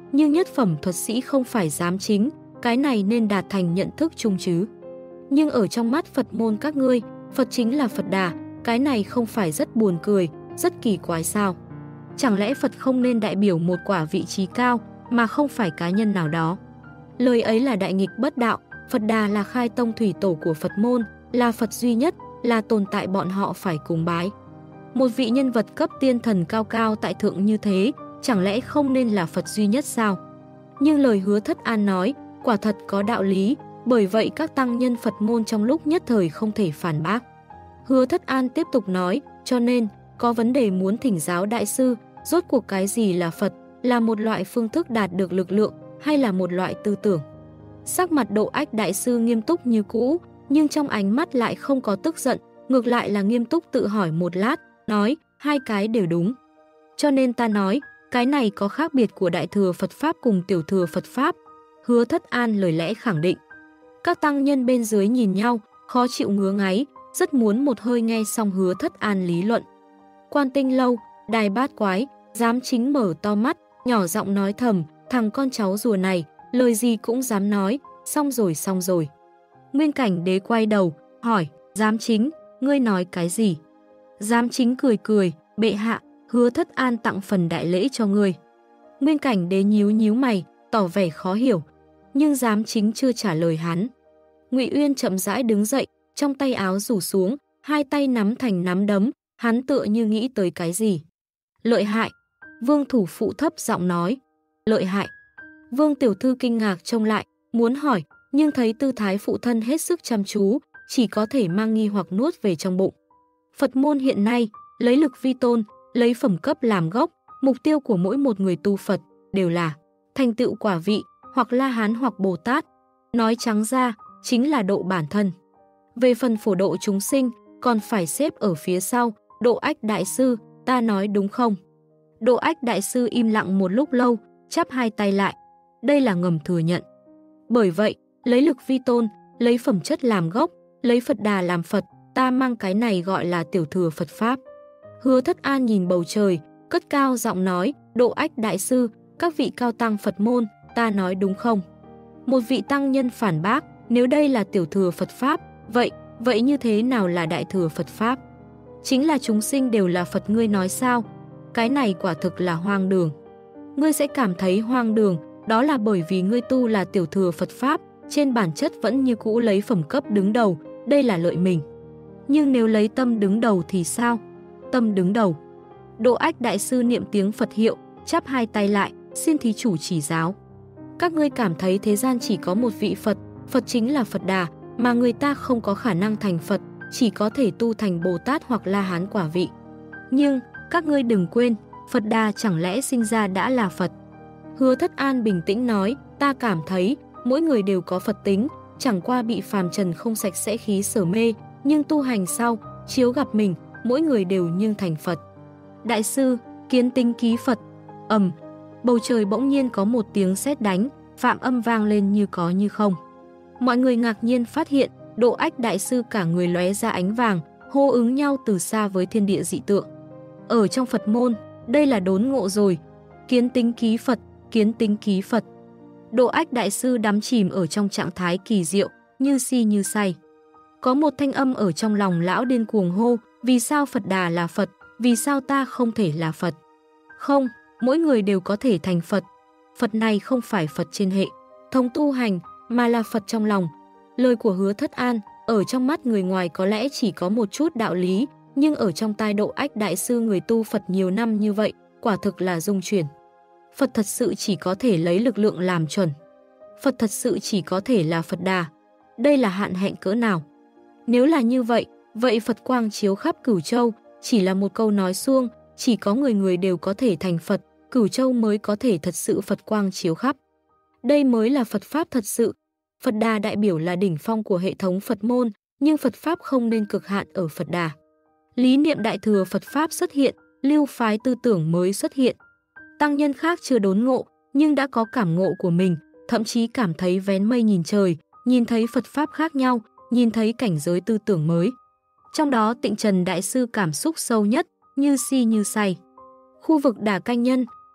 nhưng nhất phẩm thuật sĩ không phải giám chính, cái này nên đạt thành nhận thức chung chứ. Nhưng ở trong mắt Phật môn các ngươi, Phật chính là Phật Đà, cái này không phải rất buồn cười, rất kỳ quái sao? Chẳng lẽ Phật không nên đại biểu một quả vị trí cao, mà không phải cá nhân nào đó? Lời ấy là đại nghịch bất đạo, Phật Đà là khai tông thủy tổ của Phật môn, là Phật duy nhất, là tồn tại bọn họ phải cúng bái. Một vị nhân vật cấp tiên thần cao cao tại thượng như thế, chẳng lẽ không nên là Phật duy nhất sao? Nhưng lời Hứa Thất An nói, quả thật có đạo lý, bởi vậy các tăng nhân Phật môn trong lúc nhất thời không thể phản bác. Hứa Thất An tiếp tục nói, cho nên, có vấn đề muốn thỉnh giáo đại sư, rốt cuộc cái gì là Phật, là một loại phương thức đạt được lực lượng, hay là một loại tư tưởng? Sắc mặt Độ Ách đại sư nghiêm túc như cũ, nhưng trong ánh mắt lại không có tức giận, ngược lại là nghiêm túc tự hỏi một lát, nói, hai cái đều đúng. Cho nên ta nói, cái này có khác biệt của Đại Thừa Phật Pháp cùng Tiểu Thừa Phật Pháp. Hứa Thất An lời lẽ khẳng định. Các tăng nhân bên dưới nhìn nhau, khó chịu ngứa ngáy, rất muốn một hơi nghe xong Hứa Thất An lý luận. Quan Tinh Lâu, Đài Bát Quái, giám chính mở to mắt, nhỏ giọng nói thầm, thằng con cháu rùa này, lời gì cũng dám nói, xong rồi xong rồi. Nguyên Cảnh Đế quay đầu, hỏi, giám chính, ngươi nói cái gì? Giám chính cười cười, bệ hạ, Hứa Thất An tặng phần đại lễ cho ngươi. Nguyên Cảnh Đế nhíu nhíu mày, tỏ vẻ khó hiểu, nhưng giám chính chưa trả lời hắn. Ngụy Uyên chậm rãi đứng dậy, trong tay áo rủ xuống, hai tay nắm thành nắm đấm, hắn tựa như nghĩ tới cái gì. Lợi hại, Vương thủ phụ thấp giọng nói. Lợi hại. Vương tiểu thư kinh ngạc trông lại, muốn hỏi, nhưng thấy tư thái phụ thân hết sức chăm chú, chỉ có thể mang nghi hoặc nuốt về trong bụng. Phật môn hiện nay, lấy lực vi tôn, lấy phẩm cấp làm gốc, mục tiêu của mỗi một người tu Phật đều là thành tựu quả vị, hoặc La Hán hoặc Bồ Tát. Nói trắng ra, chính là độ bản thân. Về phần phổ độ chúng sinh, còn phải xếp ở phía sau, Độ Ách đại sư, ta nói đúng không? Độ Ách đại sư im lặng một lúc lâu, chắp hai tay lại. Đây là ngầm thừa nhận. Bởi vậy, lấy lực vi tôn, lấy phẩm chất làm gốc, lấy Phật Đà làm Phật, ta mang cái này gọi là Tiểu Thừa Phật Pháp. Hứa Thất An nhìn bầu trời, cất cao giọng nói, Độ Ách đại sư, các vị cao tăng Phật môn, ta nói đúng không? Một vị tăng nhân phản bác, nếu đây là Tiểu Thừa Phật Pháp, vậy, vậy như thế nào là Đại Thừa Phật Pháp? Chính là chúng sinh đều là Phật, ngươi nói sao? Cái này quả thực là hoang đường. Ngươi sẽ cảm thấy hoang đường, đó là bởi vì ngươi tu là Tiểu Thừa Phật Pháp, trên bản chất vẫn như cũ lấy phẩm cấp đứng đầu, đây là lợi mình. Nhưng nếu lấy tâm đứng đầu thì sao? Tâm đứng đầu. Độ Ách đại sư niệm tiếng Phật hiệu, chắp hai tay lại, xin thí chủ chỉ giáo. Các ngươi cảm thấy thế gian chỉ có một vị Phật, Phật chính là Phật Đà, mà người ta không có khả năng thành Phật, chỉ có thể tu thành Bồ Tát hoặc La Hán quả vị. Nhưng, các ngươi đừng quên, Phật Đà chẳng lẽ sinh ra đã là Phật? Hứa Thất An bình tĩnh nói, ta cảm thấy, mỗi người đều có Phật tính, chẳng qua bị phàm trần không sạch sẽ khí sở mê, nhưng tu hành sau, chiếu gặp mình, mỗi người đều nhưng thành Phật. Đại sư, kiến tính ký Phật. Ầm, bầu trời bỗng nhiên có một tiếng sét đánh, phạm âm vang lên như có như không. Mọi người ngạc nhiên phát hiện, Độ Ách đại sư cả người lóe ra ánh vàng, hô ứng nhau từ xa với thiên địa dị tượng. Ở trong Phật môn, đây là đốn ngộ rồi. Kiến tính ký Phật, kiến tính ký Phật. Độ Ách đại sư đắm chìm ở trong trạng thái kỳ diệu, như si như say. Có một thanh âm ở trong lòng lão điên cuồng hô, vì sao Phật Đà là Phật, vì sao ta không thể là Phật? Không, mỗi người đều có thể thành Phật. Phật này không phải Phật trên hệ thống tu hành, mà là Phật trong lòng. Lời của Hứa Thất An, ở trong mắt người ngoài có lẽ chỉ có một chút đạo lý, nhưng ở trong tai Độ Ách đại sư người tu Phật nhiều năm như vậy, quả thực là rung chuyển. Phật thật sự chỉ có thể lấy lực lượng làm chuẩn. Phật thật sự chỉ có thể là Phật Đà. Đây là hạn hẹn cỡ nào? Nếu là như vậy, vậy Phật quang chiếu khắp Cửu Châu, chỉ là một câu nói suông, chỉ có người người đều có thể thành Phật, Cửu Châu mới có thể thật sự Phật quang chiếu khắp. Đây mới là Phật Pháp thật sự. Phật Đà đại biểu là đỉnh phong của hệ thống Phật môn, nhưng Phật Pháp không nên cực hạn ở Phật Đà. Lý niệm Đại Thừa Phật Pháp xuất hiện, lưu phái tư tưởng mới xuất hiện. Tăng nhân khác chưa đốn ngộ, nhưng đã có cảm ngộ của mình, thậm chí cảm thấy vén mây nhìn trời, nhìn thấy Phật Pháp khác nhau, nhìn thấy cảnh giới tư tưởng mới. Trong đó Tịnh Trần Đại Sư cảm xúc sâu nhất, như si như say. Khu vực Đà Canh Nhân,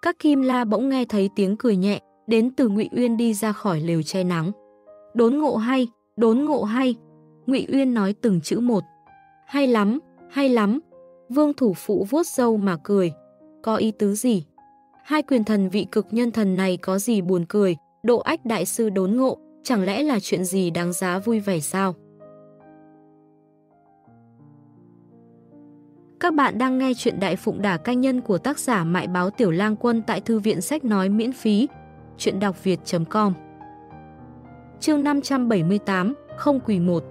Các Kim La bỗng nghe thấy tiếng cười nhẹ, đến từ Ngụy Uyên đi ra khỏi lều che nắng. Đốn ngộ hay, đốn ngộ hay. Ngụy Uyên nói từng chữ một. Hay lắm, hay lắm. Vương thủ phụ vuốt râu mà cười. Có ý tứ gì? Hai quyền thần vị cực nhân thần này có gì buồn cười? Độ Ách đại sư đốn ngộ, chẳng lẽ là chuyện gì đáng giá vui vẻ sao? Các bạn đang nghe chuyện Đại Phụng Đả Canh Nhân của tác giả Mại Báo Tiểu Lang Quân tại Thư viện Sách Nói miễn phí. Chuyện đọc việt chấm com. Chương năm trăm bảy mươi tám, không quỳ một.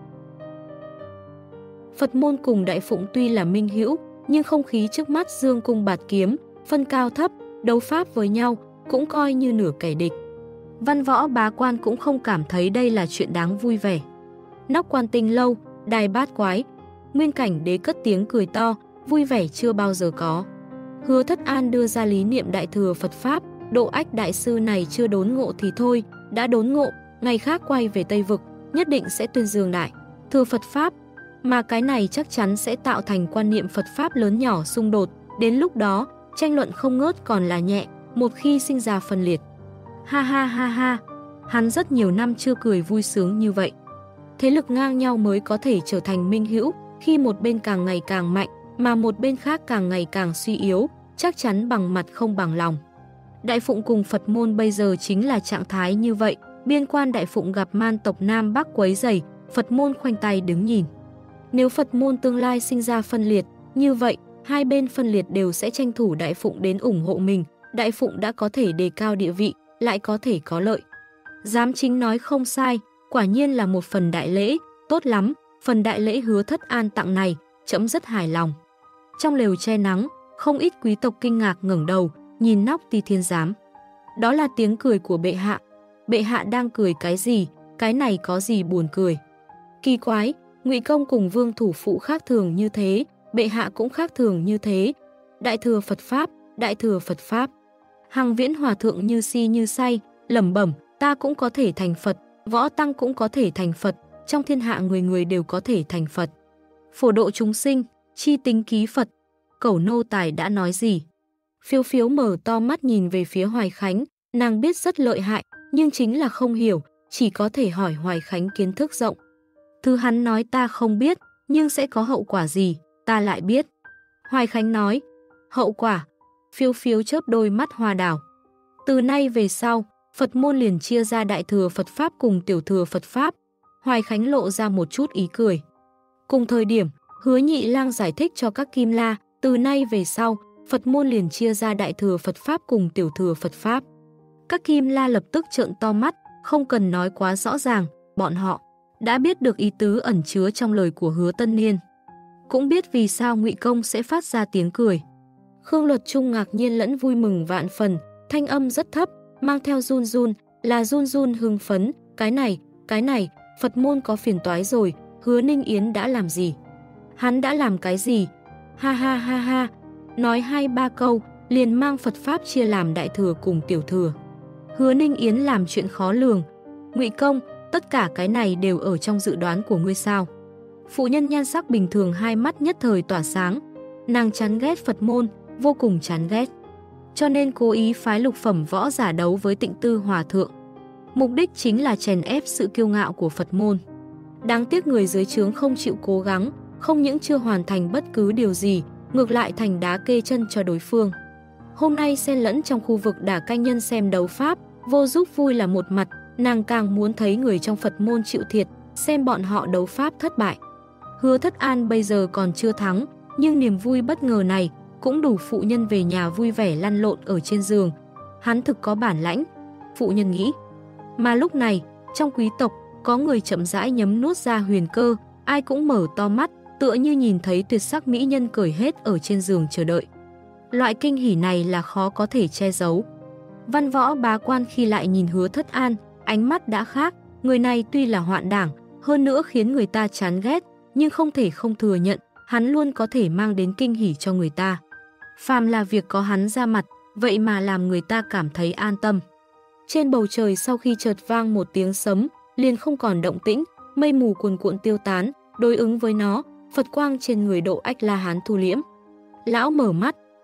Phật môn cùng Đại Phụng tuy là minh hữu, nhưng không khí trước mắt dương cung bạt kiếm, phân cao thấp, đấu pháp với nhau, cũng coi như nửa kẻ địch. Văn Võ Bá Quan cũng không cảm thấy đây là chuyện đáng vui vẻ. Nóc Quan Tinh lâu, đài bát quái, Nguyên Cảnh Đế cất tiếng cười to, vui vẻ chưa bao giờ có. Hứa Thất An đưa ra lý niệm Đại Thừa Phật Pháp, Độ Ách đại sư này chưa đốn ngộ thì thôi, đã đốn ngộ, ngày khác quay về Tây Vực, nhất định sẽ tuyên dương Đại Thừa Phật Pháp, mà cái này chắc chắn sẽ tạo thành quan niệm Phật Pháp lớn nhỏ xung đột, đến lúc đó, tranh luận không ngớt còn là nhẹ, một khi sinh ra phân liệt. Ha ha ha ha, hắn rất nhiều năm chưa cười vui sướng như vậy. Thế lực ngang nhau mới có thể trở thành minh hữu, khi một bên càng ngày càng mạnh, mà một bên khác càng ngày càng suy yếu, chắc chắn bằng mặt không bằng lòng. Đại Phụng cùng Phật môn bây giờ chính là trạng thái như vậy, biên quan Đại Phụng gặp man tộc Nam Bắc quấy rầy, Phật môn khoanh tay đứng nhìn. Nếu Phật môn tương lai sinh ra phân liệt, như vậy, hai bên phân liệt đều sẽ tranh thủ Đại Phụng đến ủng hộ mình, Đại Phụng đã có thể đề cao địa vị, lại có thể có lợi. Giám Chính nói không sai, quả nhiên là một phần đại lễ, tốt lắm, phần đại lễ Hứa Thất An tặng này, trẫm rất hài lòng. Trong lều che nắng, không ít quý tộc kinh ngạc ngẩng đầu, nhìn nóc Ti Thiên Giám. Đó là tiếng cười của bệ hạ. Bệ hạ đang cười cái gì, cái này có gì buồn cười? Kỳ quái, Ngụy Công cùng Vương thủ phụ khác thường như thế, bệ hạ cũng khác thường như thế. Đại Thừa Phật Pháp, Đại Thừa Phật Pháp. Hằng Viễn Hòa thượng như si như say, lẩm bẩm, ta cũng có thể thành Phật, Võ Tăng cũng có thể thành Phật, trong thiên hạ người người đều có thể thành Phật. Phổ độ chúng sinh, chi tính ký Phật. Cẩu nô tài đã nói gì? Phiếu Phiếu mở to mắt nhìn về phía Hoài Khánh, nàng biết rất lợi hại, nhưng chính là không hiểu, chỉ có thể hỏi Hoài Khánh kiến thức rộng. Thứ hắn nói ta không biết, nhưng sẽ có hậu quả gì, ta lại biết. Hoài Khánh nói, hậu quả. Phiếu Phiếu chớp đôi mắt hoa đào. Từ nay về sau, Phật môn liền chia ra Đại Thừa Phật Pháp cùng Tiểu Thừa Phật Pháp. Hoài Khánh lộ ra một chút ý cười. Cùng thời điểm, Hứa Nhị Lang giải thích cho các Kim La, từ nay về sau, Phật môn liền chia ra Đại Thừa Phật Pháp cùng Tiểu Thừa Phật Pháp. Các Kim La lập tức trợn to mắt, không cần nói quá rõ ràng, bọn họ đã biết được ý tứ ẩn chứa trong lời của Hứa Tân Niên. Cũng biết vì sao Ngụy Công sẽ phát ra tiếng cười. Khương Luật Trung ngạc nhiên lẫn vui mừng vạn phần, thanh âm rất thấp, mang theo run run, là run run hưng phấn, cái này, cái này, Phật môn có phiền toái rồi, Hứa Ninh Yến đã làm gì? Hắn đã làm cái gì? Ha ha ha ha, nói hai ba câu, liền mang Phật Pháp chia làm Đại Thừa cùng Tiểu Thừa. Hứa Ninh Yến làm chuyện khó lường. Ngụy Công, tất cả cái này đều ở trong dự đoán của ngươi sao? Phụ nhân nhan sắc bình thường hai mắt nhất thời tỏa sáng. Nàng chán ghét Phật môn, vô cùng chán ghét. Cho nên cố ý phái lục phẩm võ giả đấu với Tịnh Tư Hòa Thượng. Mục đích chính là chèn ép sự kiêu ngạo của Phật môn. Đáng tiếc người dưới trướng không chịu cố gắng, không những chưa hoàn thành bất cứ điều gì, ngược lại thành đá kê chân cho đối phương. Hôm nay xen lẫn trong khu vực Đả Canh Nhân xem đấu pháp, vô giúp vui là một mặt, nàng càng muốn thấy người trong Phật môn chịu thiệt, xem bọn họ đấu pháp thất bại. Hứa Thất An bây giờ còn chưa thắng, nhưng niềm vui bất ngờ này cũng đủ phụ nhân về nhà vui vẻ lăn lộn ở trên giường. Hắn thực có bản lãnh, phụ nhân nghĩ. Mà lúc này, trong quý tộc, có người chậm rãi nhấm nuốt ra huyền cơ, ai cũng mở to mắt, tựa như nhìn thấy tuyệt sắc mỹ nhân cởi hết ở trên giường chờ đợi. Loại kinh hỉ này là khó có thể che giấu. Văn Võ Bá Quan khi lại nhìn Hứa Thất An, ánh mắt đã khác, người này tuy là hoạn đảng, hơn nữa khiến người ta chán ghét, nhưng không thể không thừa nhận, hắn luôn có thể mang đến kinh hỉ cho người ta. Phàm là việc có hắn ra mặt, vậy mà làm người ta cảm thấy an tâm. Trên bầu trời sau khi chợt vang một tiếng sấm, liền không còn động tĩnh, mây mù cuồn cuộn tiêu tán, đối ứng với nó, Phật quang trên người Độ Ách La Hán thu liễm. Lão mở mắt,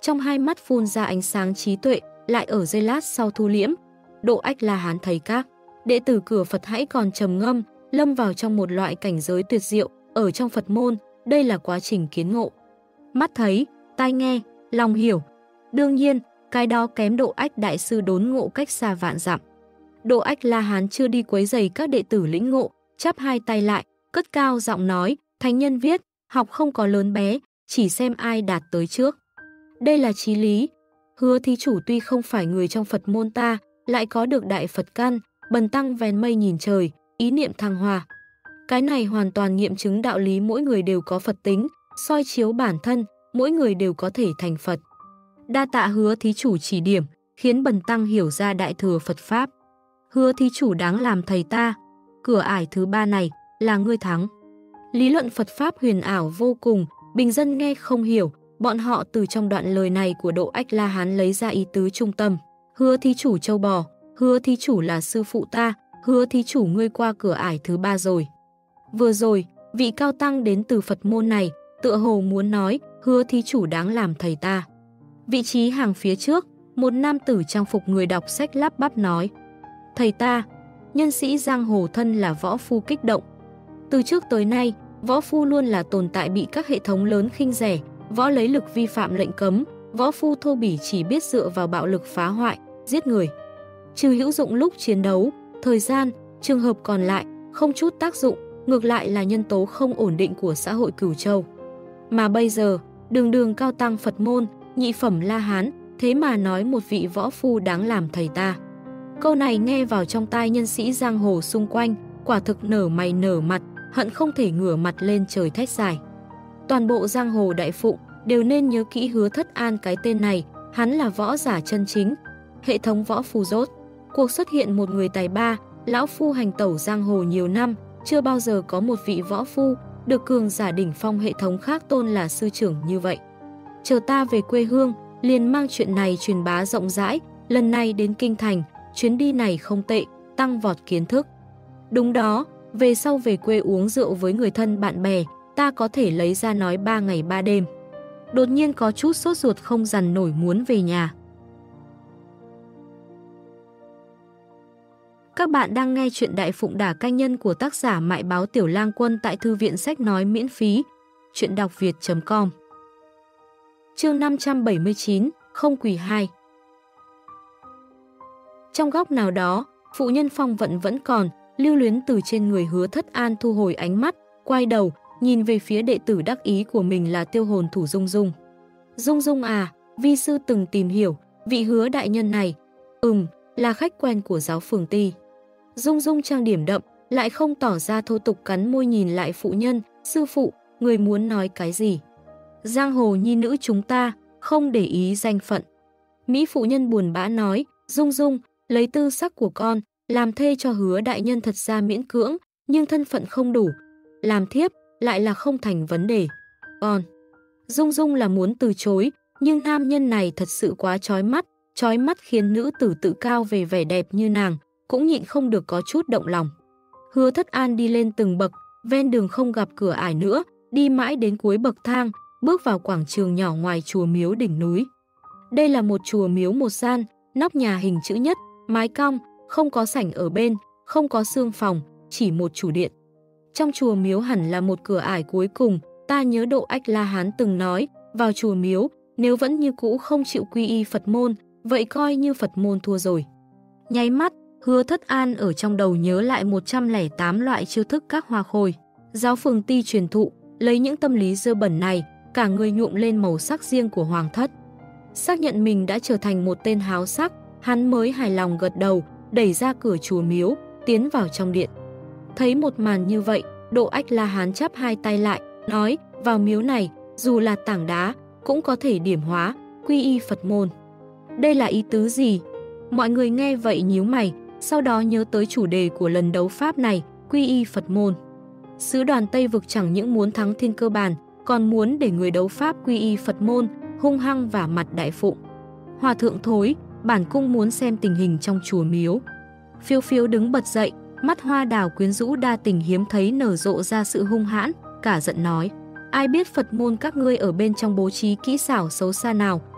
trong hai mắt phun ra ánh sáng trí tuệ, lại ở giây lát sau thu liễm. Độ Ách La Hán thấy các đệ tử cửa Phật hãy còn trầm ngâm, lâm vào trong một loại cảnh giới tuyệt diệu, ở trong Phật môn, đây là quá trình kiến ngộ. Mắt thấy, tai nghe, lòng hiểu. Đương nhiên, cái đó kém Độ Ách Đại Sư đốn ngộ cách xa vạn dặm. Độ Ách La Hán chưa đi quấy rầy các đệ tử lĩnh ngộ, chắp hai tay lại, cất cao giọng nói, thánh nhân viết, học không có lớn bé, chỉ xem ai đạt tới trước. Đây là chí lý. Hứa thí chủ tuy không phải người trong Phật môn ta, lại có được đại Phật căn, bần tăng vén mây nhìn trời, ý niệm thăng hoa. Cái này hoàn toàn nghiệm chứng đạo lý mỗi người đều có Phật tính, soi chiếu bản thân, mỗi người đều có thể thành Phật. Đa tạ hứa thí chủ chỉ điểm, khiến bần tăng hiểu ra đại thừa Phật Pháp. Hứa thí chủ đáng làm thầy ta. Cửa ải thứ ba này là ngươi thắng. Lý luận Phật Pháp huyền ảo vô cùng, bình dân nghe không hiểu, bọn họ từ trong đoạn lời này của Độ Ách La Hán lấy ra ý tứ trung tâm. Hứa thí chủ châu bò, hứa thí chủ là sư phụ ta, hứa thí chủ ngươi qua cửa ải thứ ba rồi. Vừa rồi, vị cao tăng đến từ Phật môn này, tựa hồ muốn nói, hứa thí chủ đáng làm thầy ta. Vị trí hàng phía trước, một nam tử trang phục người đọc sách lắp bắp nói, thầy ta, nhân sĩ giang hồ thân là võ phu kích động. Từ trước tới nay, võ phu luôn là tồn tại bị các hệ thống lớn khinh rẻ, võ lấy lực vi phạm lệnh cấm, võ phu thô bỉ chỉ biết dựa vào bạo lực phá hoại, giết người. Trừ hữu dụng lúc chiến đấu, thời gian, trường hợp còn lại, không chút tác dụng, ngược lại là nhân tố không ổn định của xã hội Cửu Châu. Mà bây giờ, đường đường cao tăng Phật môn, nhị phẩm La Hán, thế mà nói một vị võ phu đáng làm thầy ta. Câu này nghe vào trong tai nhân sĩ giang hồ xung quanh, quả thực nở mày nở mặt, hận không thể ngửa mặt lên trời thét dài. Toàn bộ giang hồ đại phụng đều nên nhớ kỹ Hứa Thất An cái tên này, hắn là võ giả chân chính. Hệ thống võ phu rốt, cuộc xuất hiện một người tài ba, lão phu hành tẩu giang hồ nhiều năm, chưa bao giờ có một vị võ phu được cường giả đỉnh phong hệ thống khác tôn là sư trưởng như vậy. Chờ ta về quê hương, liền mang chuyện này truyền bá rộng rãi, lần này đến Kinh Thành, chuyến đi này không tệ, tăng vọt kiến thức. Đúng đó, về sau về quê uống rượu với người thân bạn bè, ta có thể lấy ra nói ba ngày ba đêm. Đột nhiên có chút sốt ruột không dằn nổi muốn về nhà. Các bạn đang nghe chuyện Đại Phụng Đả Canh Nhân của tác giả Mại Báo Tiểu Lang Quân tại Thư viện Sách Nói miễn phí. Chuyện đọc việt chấm com. Chương năm trăm bảy mươi chín, không quỳ hai. Trong góc nào đó, phụ nhân phong vận vẫn còn, lưu luyến từ trên người Hứa Thất An thu hồi ánh mắt, quay đầu, nhìn về phía đệ tử đắc ý của mình là tiêu hồn thủ Dung Dung. Dung Dung à, vi sư từng tìm hiểu, vị Hứa đại nhân này, ừm, là khách quen của giáo phường Ti. Dung Dung trang điểm đậm, lại không tỏ ra thô tục cắn môi nhìn lại phụ nhân, sư phụ, người muốn nói cái gì? Giang hồ nhi nữ chúng ta, không để ý danh phận. Mỹ phụ nhân buồn bã nói, Dung Dung, lấy tư sắc của con, làm thê cho Hứa đại nhân thật ra miễn cưỡng, nhưng thân phận không đủ. Làm thiếp, lại là không thành vấn đề. Con, Dung Dung là muốn từ chối, nhưng nam nhân này thật sự quá chói mắt, chói mắt khiến nữ tử tự cao về vẻ đẹp như nàng, cũng nhịn không được có chút động lòng. Hứa Thất An đi lên từng bậc, ven đường không gặp cửa ải nữa, đi mãi đến cuối bậc thang, bước vào quảng trường nhỏ ngoài chùa miếu đỉnh núi. Đây là một chùa miếu một gian, nóc nhà hình chữ nhất, mái cong, không có sảnh ở bên, không có xương phòng, chỉ một chủ điện. Trong chùa miếu hẳn là một cửa ải cuối cùng, ta nhớ Độ Ách La Hán từng nói, vào chùa miếu, nếu vẫn như cũ không chịu quy y Phật môn, vậy coi như Phật môn thua rồi. Nháy mắt, Hứa Thất An ở trong đầu nhớ lại một trăm lẻ tám loại chiêu thức các hoa khôi. Giáo phường Ti truyền thụ, lấy những tâm lý dơ bẩn này, cả người nhuộm lên màu sắc riêng của hoàng thất. Xác nhận mình đã trở thành một tên háo sắc, hắn mới hài lòng gật đầu, đẩy ra cửa chùa miếu, tiến vào trong điện. Thấy một màn như vậy, Độ Ách La Hán chắp hai tay lại, nói, vào miếu này, dù là tảng đá, cũng có thể điểm hóa, quy y Phật môn. Đây là ý tứ gì? Mọi người nghe vậy nhíu mày, sau đó nhớ tới chủ đề của lần đấu pháp này, quy y Phật môn. Sứ đoàn Tây Vực chẳng những muốn thắng thiên cơ bàn, còn muốn để người đấu pháp quy y Phật môn, hung hăng vả mặt đại phụng. Hòa thượng thối, bản cung muốn xem tình hình trong chùa miếu. Phiêu Phiêu đứng bật dậy, mắt hoa đào quyến rũ đa tình hiếm thấy nở rộ ra sự hung hãn, cả giận nói. Ai biết Phật môn các ngươi ở bên trong bố trí kỹ xảo xấu xa nào,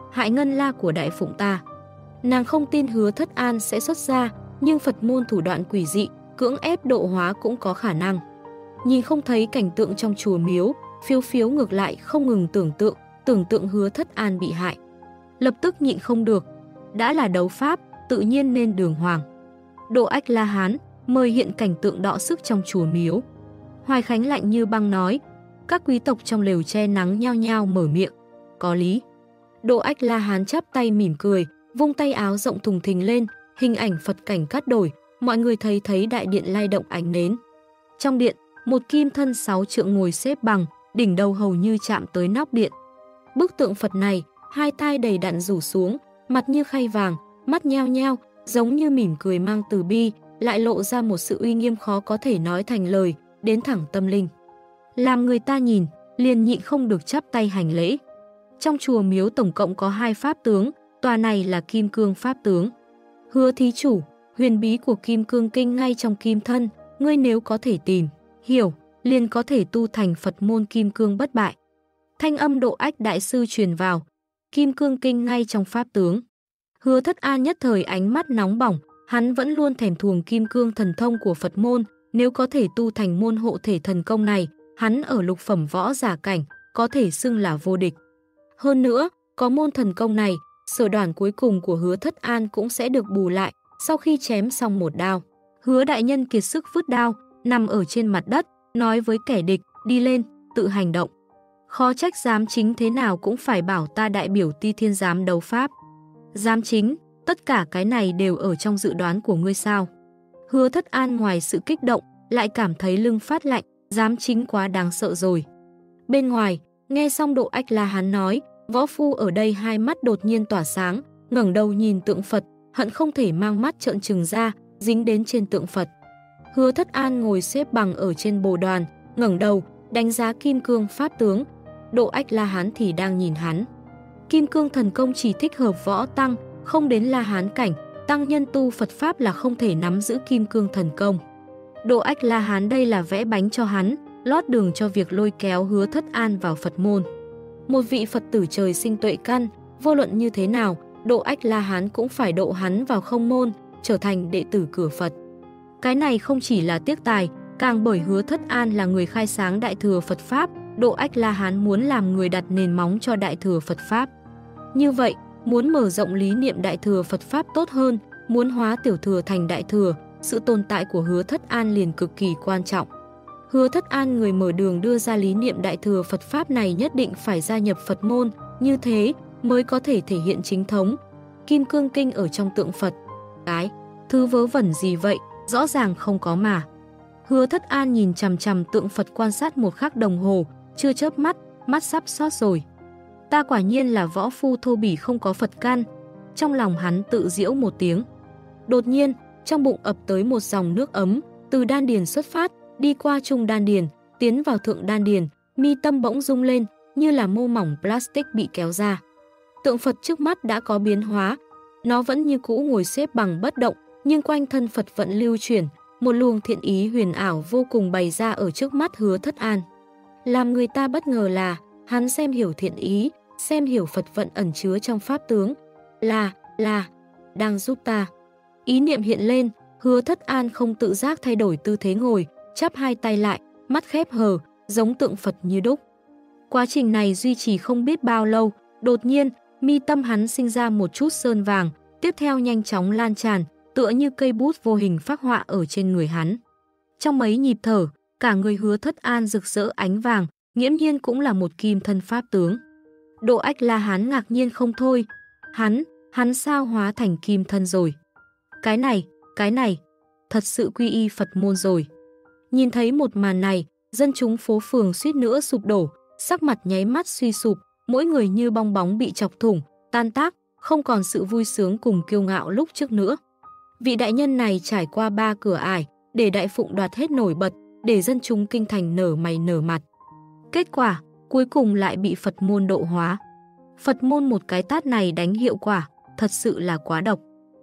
hại ngân la của Đại Phụng ta. Nàng không tin Hứa Thất An sẽ xuất ra, nhưng Phật môn thủ đoạn quỷ dị, cưỡng ép độ hóa cũng có khả năng. Nhìn không thấy cảnh tượng trong chùa miếu, Phiếu Phiếu ngược lại không ngừng tưởng tượng, tưởng tượng Hứa Thất An bị hại. Lập tức nhịn không được, đã là đấu pháp, tự nhiên nên đường hoàng. Độ Ách La Hán, mời hiện cảnh tượng đọ sức trong chùa miếu. Hoài Khánh lạnh như băng nói, các quý tộc trong lều che nắng nhao nhao mở miệng. Có lý. Độ Ách La Hán chắp tay mỉm cười, vung tay áo rộng thùng thình lên, hình ảnh Phật cảnh cắt đổi, mọi người thấy thấy đại điện lay động ánh nến. Trong điện, một kim thân sáu trượng ngồi xếp bằng, đỉnh đầu hầu như chạm tới nóc điện. Bức tượng Phật này, hai tai đầy đặn rủ xuống, mặt như khay vàng, mắt nheo nheo, giống như mỉm cười mang từ bi, lại lộ ra một sự uy nghiêm khó có thể nói thành lời, đến thẳng tâm linh. Làm người ta nhìn, liền nhịn không được chắp tay hành lễ. Trong chùa miếu tổng cộng có hai pháp tướng, tòa này là Kim Cương Pháp tướng. Hứa thí chủ, huyền bí của Kim Cương Kinh ngay trong kim thân, ngươi nếu có thể tìm, hiểu, liền có thể tu thành Phật môn Kim Cương bất bại. Thanh âm Độ Ách đại sư truyền vào, Kim Cương Kinh ngay trong pháp tướng. Hứa Thất An nhất thời ánh mắt nóng bỏng, hắn vẫn luôn thèm thuồng Kim Cương thần thông của Phật môn, nếu có thể tu thành môn hộ thể thần công này, hắn ở lục phẩm võ giả cảnh, có thể xưng là vô địch. Hơn nữa, có môn thần công này, sở đoản cuối cùng của Hứa Thất An cũng sẽ được bù lại sau khi chém xong một đao. Hứa đại nhân kiệt sức vứt đao, nằm ở trên mặt đất, nói với kẻ địch, đi lên, tự hành động. Khó trách giám chính thế nào cũng phải bảo ta đại biểu Ti Thiên giám đấu pháp. Giám chính, tất cả cái này đều ở trong dự đoán của ngươi sao? Hứa Thất An ngoài sự kích động, lại cảm thấy lưng phát lạnh, giám chính quá đáng sợ rồi. Bên ngoài, nghe xong Độ Ách La Hán nói, võ phu ở đây hai mắt đột nhiên tỏa sáng, ngẩng đầu nhìn tượng Phật, hận không thể mang mắt trợn trừng ra, dính đến trên tượng Phật. Hứa Thất An ngồi xếp bằng ở trên bồ đoàn, ngẩng đầu, đánh giá Kim Cương Pháp tướng. Độ Ách La Hán thì đang nhìn hắn. Kim Cương thần công chỉ thích hợp võ tăng, không đến La Hán cảnh, tăng nhân tu Phật Pháp là không thể nắm giữ Kim Cương thần công. Độ Ách La Hán đây là vẽ bánh cho hắn, lót đường cho việc lôi kéo Hứa Thất An vào Phật môn. Một vị Phật tử trời sinh tuệ căn, vô luận như thế nào, Độ Ách La Hán cũng phải độ hắn vào không môn, trở thành đệ tử cửa Phật. Cái này không chỉ là tiếc tài, càng bởi Hứa Thất An là người khai sáng Đại Thừa Phật Pháp, Độ Ách La Hán muốn làm người đặt nền móng cho Đại Thừa Phật Pháp. Như vậy, muốn mở rộng lý niệm Đại Thừa Phật Pháp tốt hơn, muốn hóa Tiểu Thừa thành Đại Thừa, sự tồn tại của Hứa Thất An liền cực kỳ quan trọng. Hứa Thất An người mở đường đưa ra lý niệm Đại Thừa Phật Pháp này nhất định phải gia nhập Phật môn, như thế mới có thể thể hiện chính thống. Kim Cương Kinh ở trong tượng Phật. Cái, thứ vớ vẩn gì vậy, rõ ràng không có mà. Hứa Thất An nhìn chằm chằm tượng Phật quan sát một khắc đồng hồ, chưa chớp mắt, mắt sắp xót rồi. Ta quả nhiên là võ phu thô bỉ không có Phật căn. Trong lòng hắn tự giễu một tiếng. Đột nhiên, trong bụng ập tới một dòng nước ấm, từ đan điền xuất phát, đi qua trung đan điền, tiến vào thượng đan điền, mi tâm bỗng rung lên, như là mô mỏng plastic bị kéo ra. Tượng Phật trước mắt đã có biến hóa, nó vẫn như cũ ngồi xếp bằng bất động, nhưng quanh thân Phật vẫn lưu chuyển, một luồng thiện ý huyền ảo vô cùng bày ra ở trước mắt Hứa Thất An. Làm người ta bất ngờ là, hắn xem hiểu thiện ý, xem hiểu Phật vận ẩn chứa trong pháp tướng, là, là, đang giúp ta. Ý niệm hiện lên, Hứa Thất An không tự giác thay đổi tư thế ngồi, chắp hai tay lại, mắt khép hờ, giống tượng Phật như đúc. Quá trình này duy trì không biết bao lâu, đột nhiên, mi tâm hắn sinh ra một chút sơn vàng, tiếp theo nhanh chóng lan tràn, tựa như cây bút vô hình phác họa ở trên người hắn. Trong mấy nhịp thở, cả người Hứa Thất An rực rỡ ánh vàng, nghiễm nhiên cũng là một kim thân pháp tướng. Độ Ách La Hán ngạc nhiên không thôi, hắn, hắn sao hóa thành kim thân rồi? Cái này, cái này, thật sự quy y Phật môn rồi. Nhìn thấy một màn này, dân chúng phố phường suýt nữa sụp đổ, sắc mặt nháy mắt suy sụp, mỗi người như bong bóng bị chọc thủng, tan tác, không còn sự vui sướng cùng kiêu ngạo lúc trước nữa. Vị đại nhân này trải qua ba cửa ải, để Đại Phụng đoạt hết nổi bật, để dân chúng kinh thành nở mày nở mặt. Kết quả, cuối cùng lại bị Phật môn độ hóa. Phật môn một cái tát này đánh hiệu quả, thật sự là quá độc.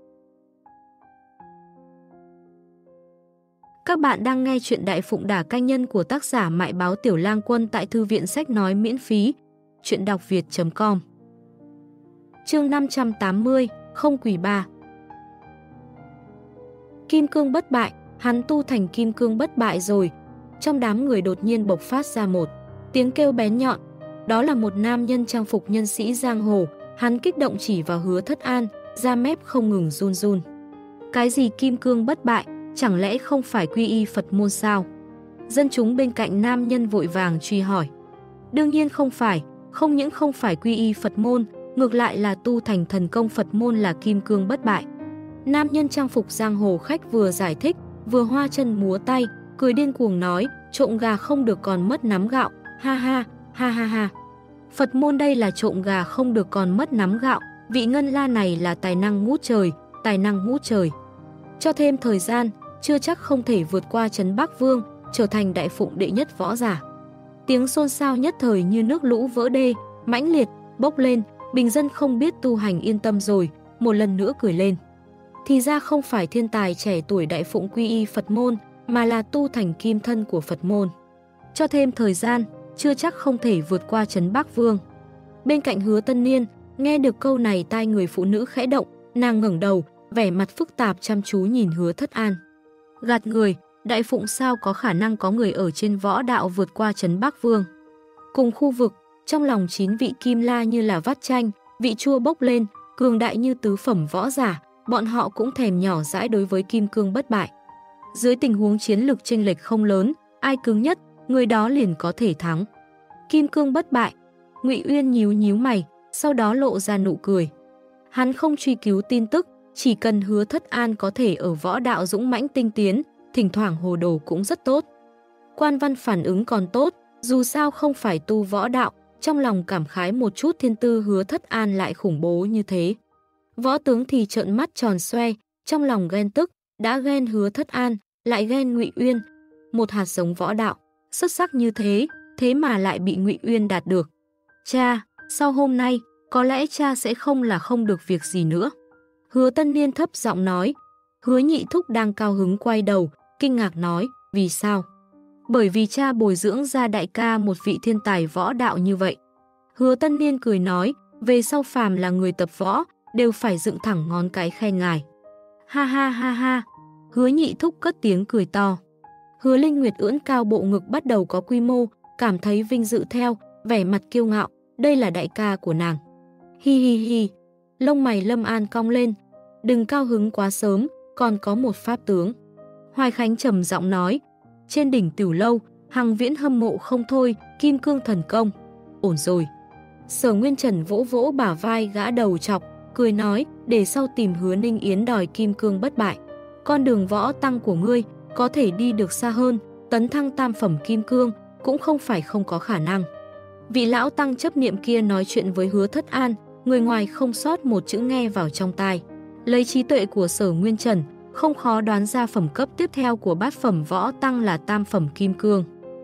Các bạn đang nghe chuyện Đại Phụng Đả Canh Nhân của tác giả Mại Báo Tiểu Lang Quân tại Thư viện Sách Nói miễn phí. Chuyện đọc việt chấm com Chương năm trăm tám mươi, không quỳ ba. Kim cương bất bại, hắn tu thành kim cương bất bại rồi. Trong đám người đột nhiên bộc phát ra một tiếng kêu bén nhọn. Đó là một nam nhân trang phục nhân sĩ giang hồ, hắn kích động chỉ vào Hứa Thất An, da mép không ngừng run run. Cái gì kim cương bất bại, chẳng lẽ không phải quy y Phật môn sao? Dân chúng bên cạnh nam nhân vội vàng truy hỏi. Đương nhiên không phải, không những không phải quy y Phật môn, ngược lại là tu thành thần công Phật môn là kim cương bất bại. Nam nhân trang phục giang hồ khách vừa giải thích, vừa hoa chân múa tay, cười điên cuồng nói, trộm gà không được còn mất nắm gạo, ha ha, ha ha ha. Phật môn đây là trộm gà không được còn mất nắm gạo, vị ngân la này là tài năng ngút trời, tài năng ngút trời. Cho thêm thời gian, chưa chắc không thể vượt qua Trấn Bắc Vương, trở thành đại phụng đệ nhất võ giả. Tiếng xôn xao nhất thời như nước lũ vỡ đê, mãnh liệt, bốc lên, bình dân không biết tu hành yên tâm rồi, một lần nữa cười lên. Thì ra không phải thiên tài trẻ tuổi đại phụng quy y Phật môn, mà là tu thành kim thân của Phật môn. Cho thêm thời gian, chưa chắc không thể vượt qua Trấn Bắc Vương. Bên cạnh Hứa Tân Niên, nghe được câu này tai người phụ nữ khẽ động, nàng ngẩng đầu, vẻ mặt phức tạp chăm chú nhìn Hứa Thất An. Gạt người, đại phụng sao có khả năng có người ở trên võ đạo vượt qua Trấn Bắc Vương. Cùng khu vực, trong lòng chín vị kim la như là vắt chanh, vị chua bốc lên, cường đại như tứ phẩm võ giả, bọn họ cũng thèm nhỏ dãi đối với kim cương bất bại. Dưới tình huống chiến lực chênh lệch không lớn, ai cứng nhất, người đó liền có thể thắng. Kim cương bất bại, Ngụy Uyên nhíu nhíu mày, sau đó lộ ra nụ cười. Hắn không truy cứu tin tức, chỉ cần Hứa Thất An có thể ở võ đạo dũng mãnh tinh tiến, thỉnh thoảng hồ đồ cũng rất tốt. Quan Văn phản ứng còn tốt, dù sao không phải tu võ đạo, trong lòng cảm khái một chút thiên tư Hứa Thất An lại khủng bố như thế. Võ tướng thì trợn mắt tròn xoe, trong lòng ghen tức, đã ghen Hứa Thất An, lại ghen Ngụy Uyên. Một hạt giống võ đạo, xuất sắc như thế, thế mà lại bị Ngụy Uyên đạt được. Cha, sau hôm nay, có lẽ cha sẽ không là không được việc gì nữa. Hứa Tân Niên thấp giọng nói. Hứa Nhị Thúc đang cao hứng quay đầu, kinh ngạc nói, vì sao? Bởi vì cha bồi dưỡng ra đại ca một vị thiên tài võ đạo như vậy. Hứa Tân Niên cười nói, về sau phàm là người tập võ, đều phải dựng thẳng ngón cái khen ngài. Ha ha ha ha, Hứa Nhị Thúc cất tiếng cười to. Hứa Linh Nguyệt ưỡn cao bộ ngực bắt đầu có quy mô, cảm thấy vinh dự theo, vẻ mặt kiêu ngạo, đây là đại ca của nàng. Hi hi hi, lông mày Lâm An cong lên, đừng cao hứng quá sớm, còn có một pháp tướng. Hoài Khánh trầm giọng nói, trên đỉnh Tiểu Lâu, Hằng Viễn hâm mộ không thôi, kim cương thần công. Ổn rồi. Sở Nguyên Trần vỗ vỗ bả vai gã đầu chọc, cười nói, để sau tìm Hứa Ninh Yến đòi kim cương bất bại. Con đường võ tăng của ngươi có thể đi được xa hơn, tấn thăng tam phẩm kim cương cũng không phải không có khả năng. Vị lão tăng chấp niệm kia nói chuyện với Hứa Thất An, người ngoài không sót một chữ nghe vào trong tai. Lấy trí tuệ của Sở Nguyên Trần, không khó đoán ra phẩm cấp tiếp theo của bát phẩm võ tăng là tam phẩm kim cương.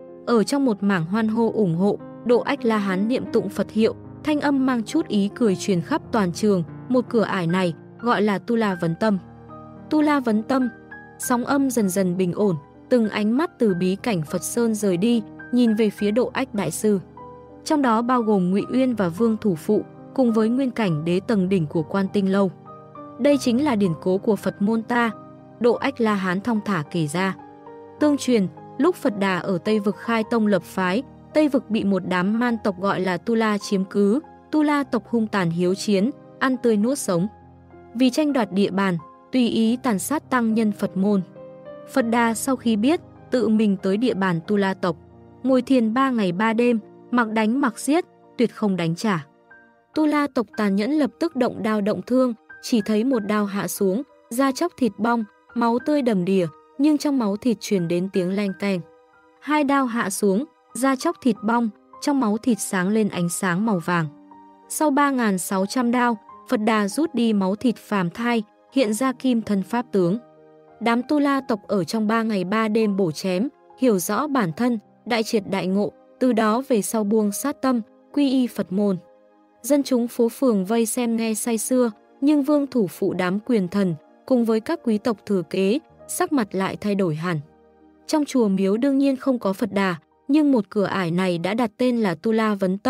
Ở trong một mảng hoan hô ủng hộ, Độ Ách La Hán niệm tụng Phật hiệu, thanh âm mang chút ý cười truyền khắp toàn trường, một cửa ải này gọi là Tu La Vấn Tâm. Tu La Vấn Tâm, sóng âm dần dần bình ổn, từng ánh mắt từ bí cảnh Phật Sơn rời đi, nhìn về phía Độ Ách Đại Sư. Trong đó bao gồm Ngụy Uyên và Vương Thủ Phụ, cùng với nguyên cảnh đế tầng đỉnh của Quan Tinh Lâu. Đây chính là điển cố của Phật môn ta, Độ Ách La Hán thong thả kể ra. Tương truyền, lúc Phật Đà ở Tây Vực khai tông lập phái, Tây Vực bị một đám man tộc gọi là Tu La chiếm cứ, Tu La tộc hung tàn hiếu chiến, ăn tươi nuốt sống. Vì tranh đoạt địa bàn, tùy ý tàn sát tăng nhân Phật môn. Phật Đà sau khi biết, tự mình tới địa bàn Tu La tộc, ngồi thiền ba ngày ba đêm, mặc đánh mặc giết, tuyệt không đánh trả. Tu La tộc tàn nhẫn lập tức động đao động thương, chỉ thấy một đao hạ xuống, da chóc thịt bong, máu tươi đầm đìa, nhưng trong máu thịt truyền đến tiếng leng keng. Hai đao hạ xuống, da chóc thịt bong, trong máu thịt sáng lên ánh sáng màu vàng. Sau ba nghìn sáu trăm đao, Phật Đà rút đi máu thịt phàm thai, hiện ra kim thân pháp tướng. Đám Tu La tộc ở trong ba ngày ba đêm bổ chém, hiểu rõ bản thân, đại triệt đại ngộ, từ đó về sau buông sát tâm, quy y Phật môn. Dân chúng phố phường vây xem nghe say sưa, nhưng Vương Thủ Phụ đám quyền thần, cùng với các quý tộc thừa kế, sắc mặt lại thay đổi hẳn. Trong chùa miếu đương nhiên không có Phật Đà, nhưng một cửa ải này đã đặt tên là Tu La Vấn Tâm,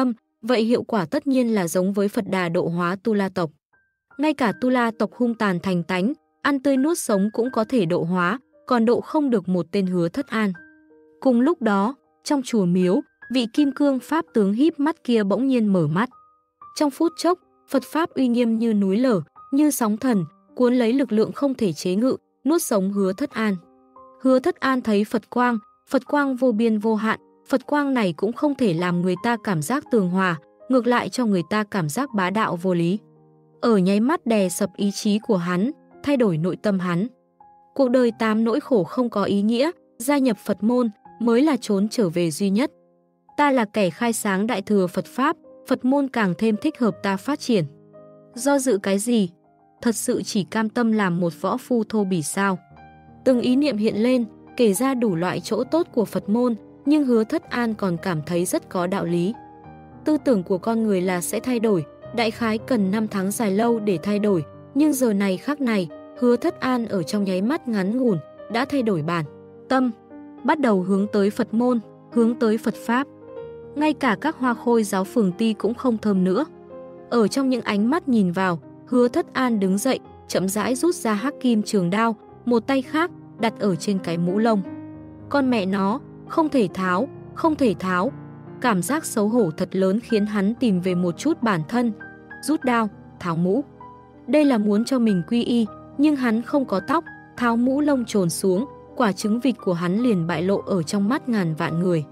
vậy hiệu quả tất nhiên là giống với Phật Đà độ hóa Tu La tộc. Ngay cả Tu La tộc hung tàn thành tánh, ăn tươi nuốt sống cũng có thể độ hóa, còn độ không được một tên Hứa Thất An. Cùng lúc đó, trong chùa miếu, vị kim cương pháp tướng híp mắt kia bỗng nhiên mở mắt. Trong phút chốc, Phật pháp uy nghiêm như núi lở, như sóng thần, cuốn lấy lực lượng không thể chế ngự, nuốt sống Hứa Thất An. Hứa Thất An thấy Phật quang, Phật quang vô biên vô hạn, Phật quang này cũng không thể làm người ta cảm giác tường hòa, ngược lại cho người ta cảm giác bá đạo vô lý. Ở nháy mắt đè sập ý chí của hắn, thay đổi nội tâm hắn. Cuộc đời tám nỗi khổ không có ý nghĩa, gia nhập Phật môn mới là trốn trở về duy nhất. Ta là kẻ khai sáng đại thừa Phật Pháp, Phật môn càng thêm thích hợp ta phát triển. Do dự cái gì? Thật sự chỉ cam tâm làm một võ phu thô bỉ sao? Từng ý niệm hiện lên, kể ra đủ loại chỗ tốt của Phật môn, nhưng Hứa Thất An còn cảm thấy rất có đạo lý. Tư tưởng của con người là sẽ thay đổi, đại khái cần năm tháng dài lâu để thay đổi, nhưng giờ này khắc này, Hứa Thất An ở trong nháy mắt ngắn ngủn đã thay đổi bản tâm, bắt đầu hướng tới Phật môn, hướng tới Phật Pháp. Ngay cả các hoa khôi giáo phường ti cũng không thơm nữa. Ở trong những ánh mắt nhìn vào, Hứa Thất An đứng dậy, chậm rãi rút ra hắc kim trường đao, một tay khác đặt ở trên cái mũ lông. Con mẹ nó, không thể tháo, không thể tháo. Cảm giác xấu hổ thật lớn khiến hắn tìm về một chút bản thân, rút đao, tháo mũ. Đây là muốn cho mình quy y, nhưng hắn không có tóc, tháo mũ lông trồn xuống, quả trứng vịt của hắn liền bại lộ ở trong mắt ngàn vạn người.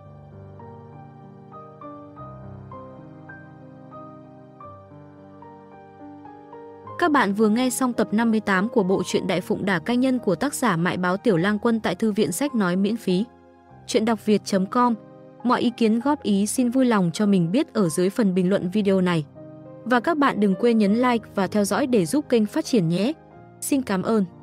Các bạn vừa nghe xong tập năm mươi tám của bộ truyện Đại Phụng Đả Canh Nhân của tác giả Mại Báo Tiểu Lang Quân tại Thư viện Sách Nói miễn phí. Chuyện đọc việt chấm com. Mọi ý kiến góp ý xin vui lòng cho mình biết ở dưới phần bình luận video này. Và các bạn đừng quên nhấn like và theo dõi để giúp kênh phát triển nhé. Xin cảm ơn.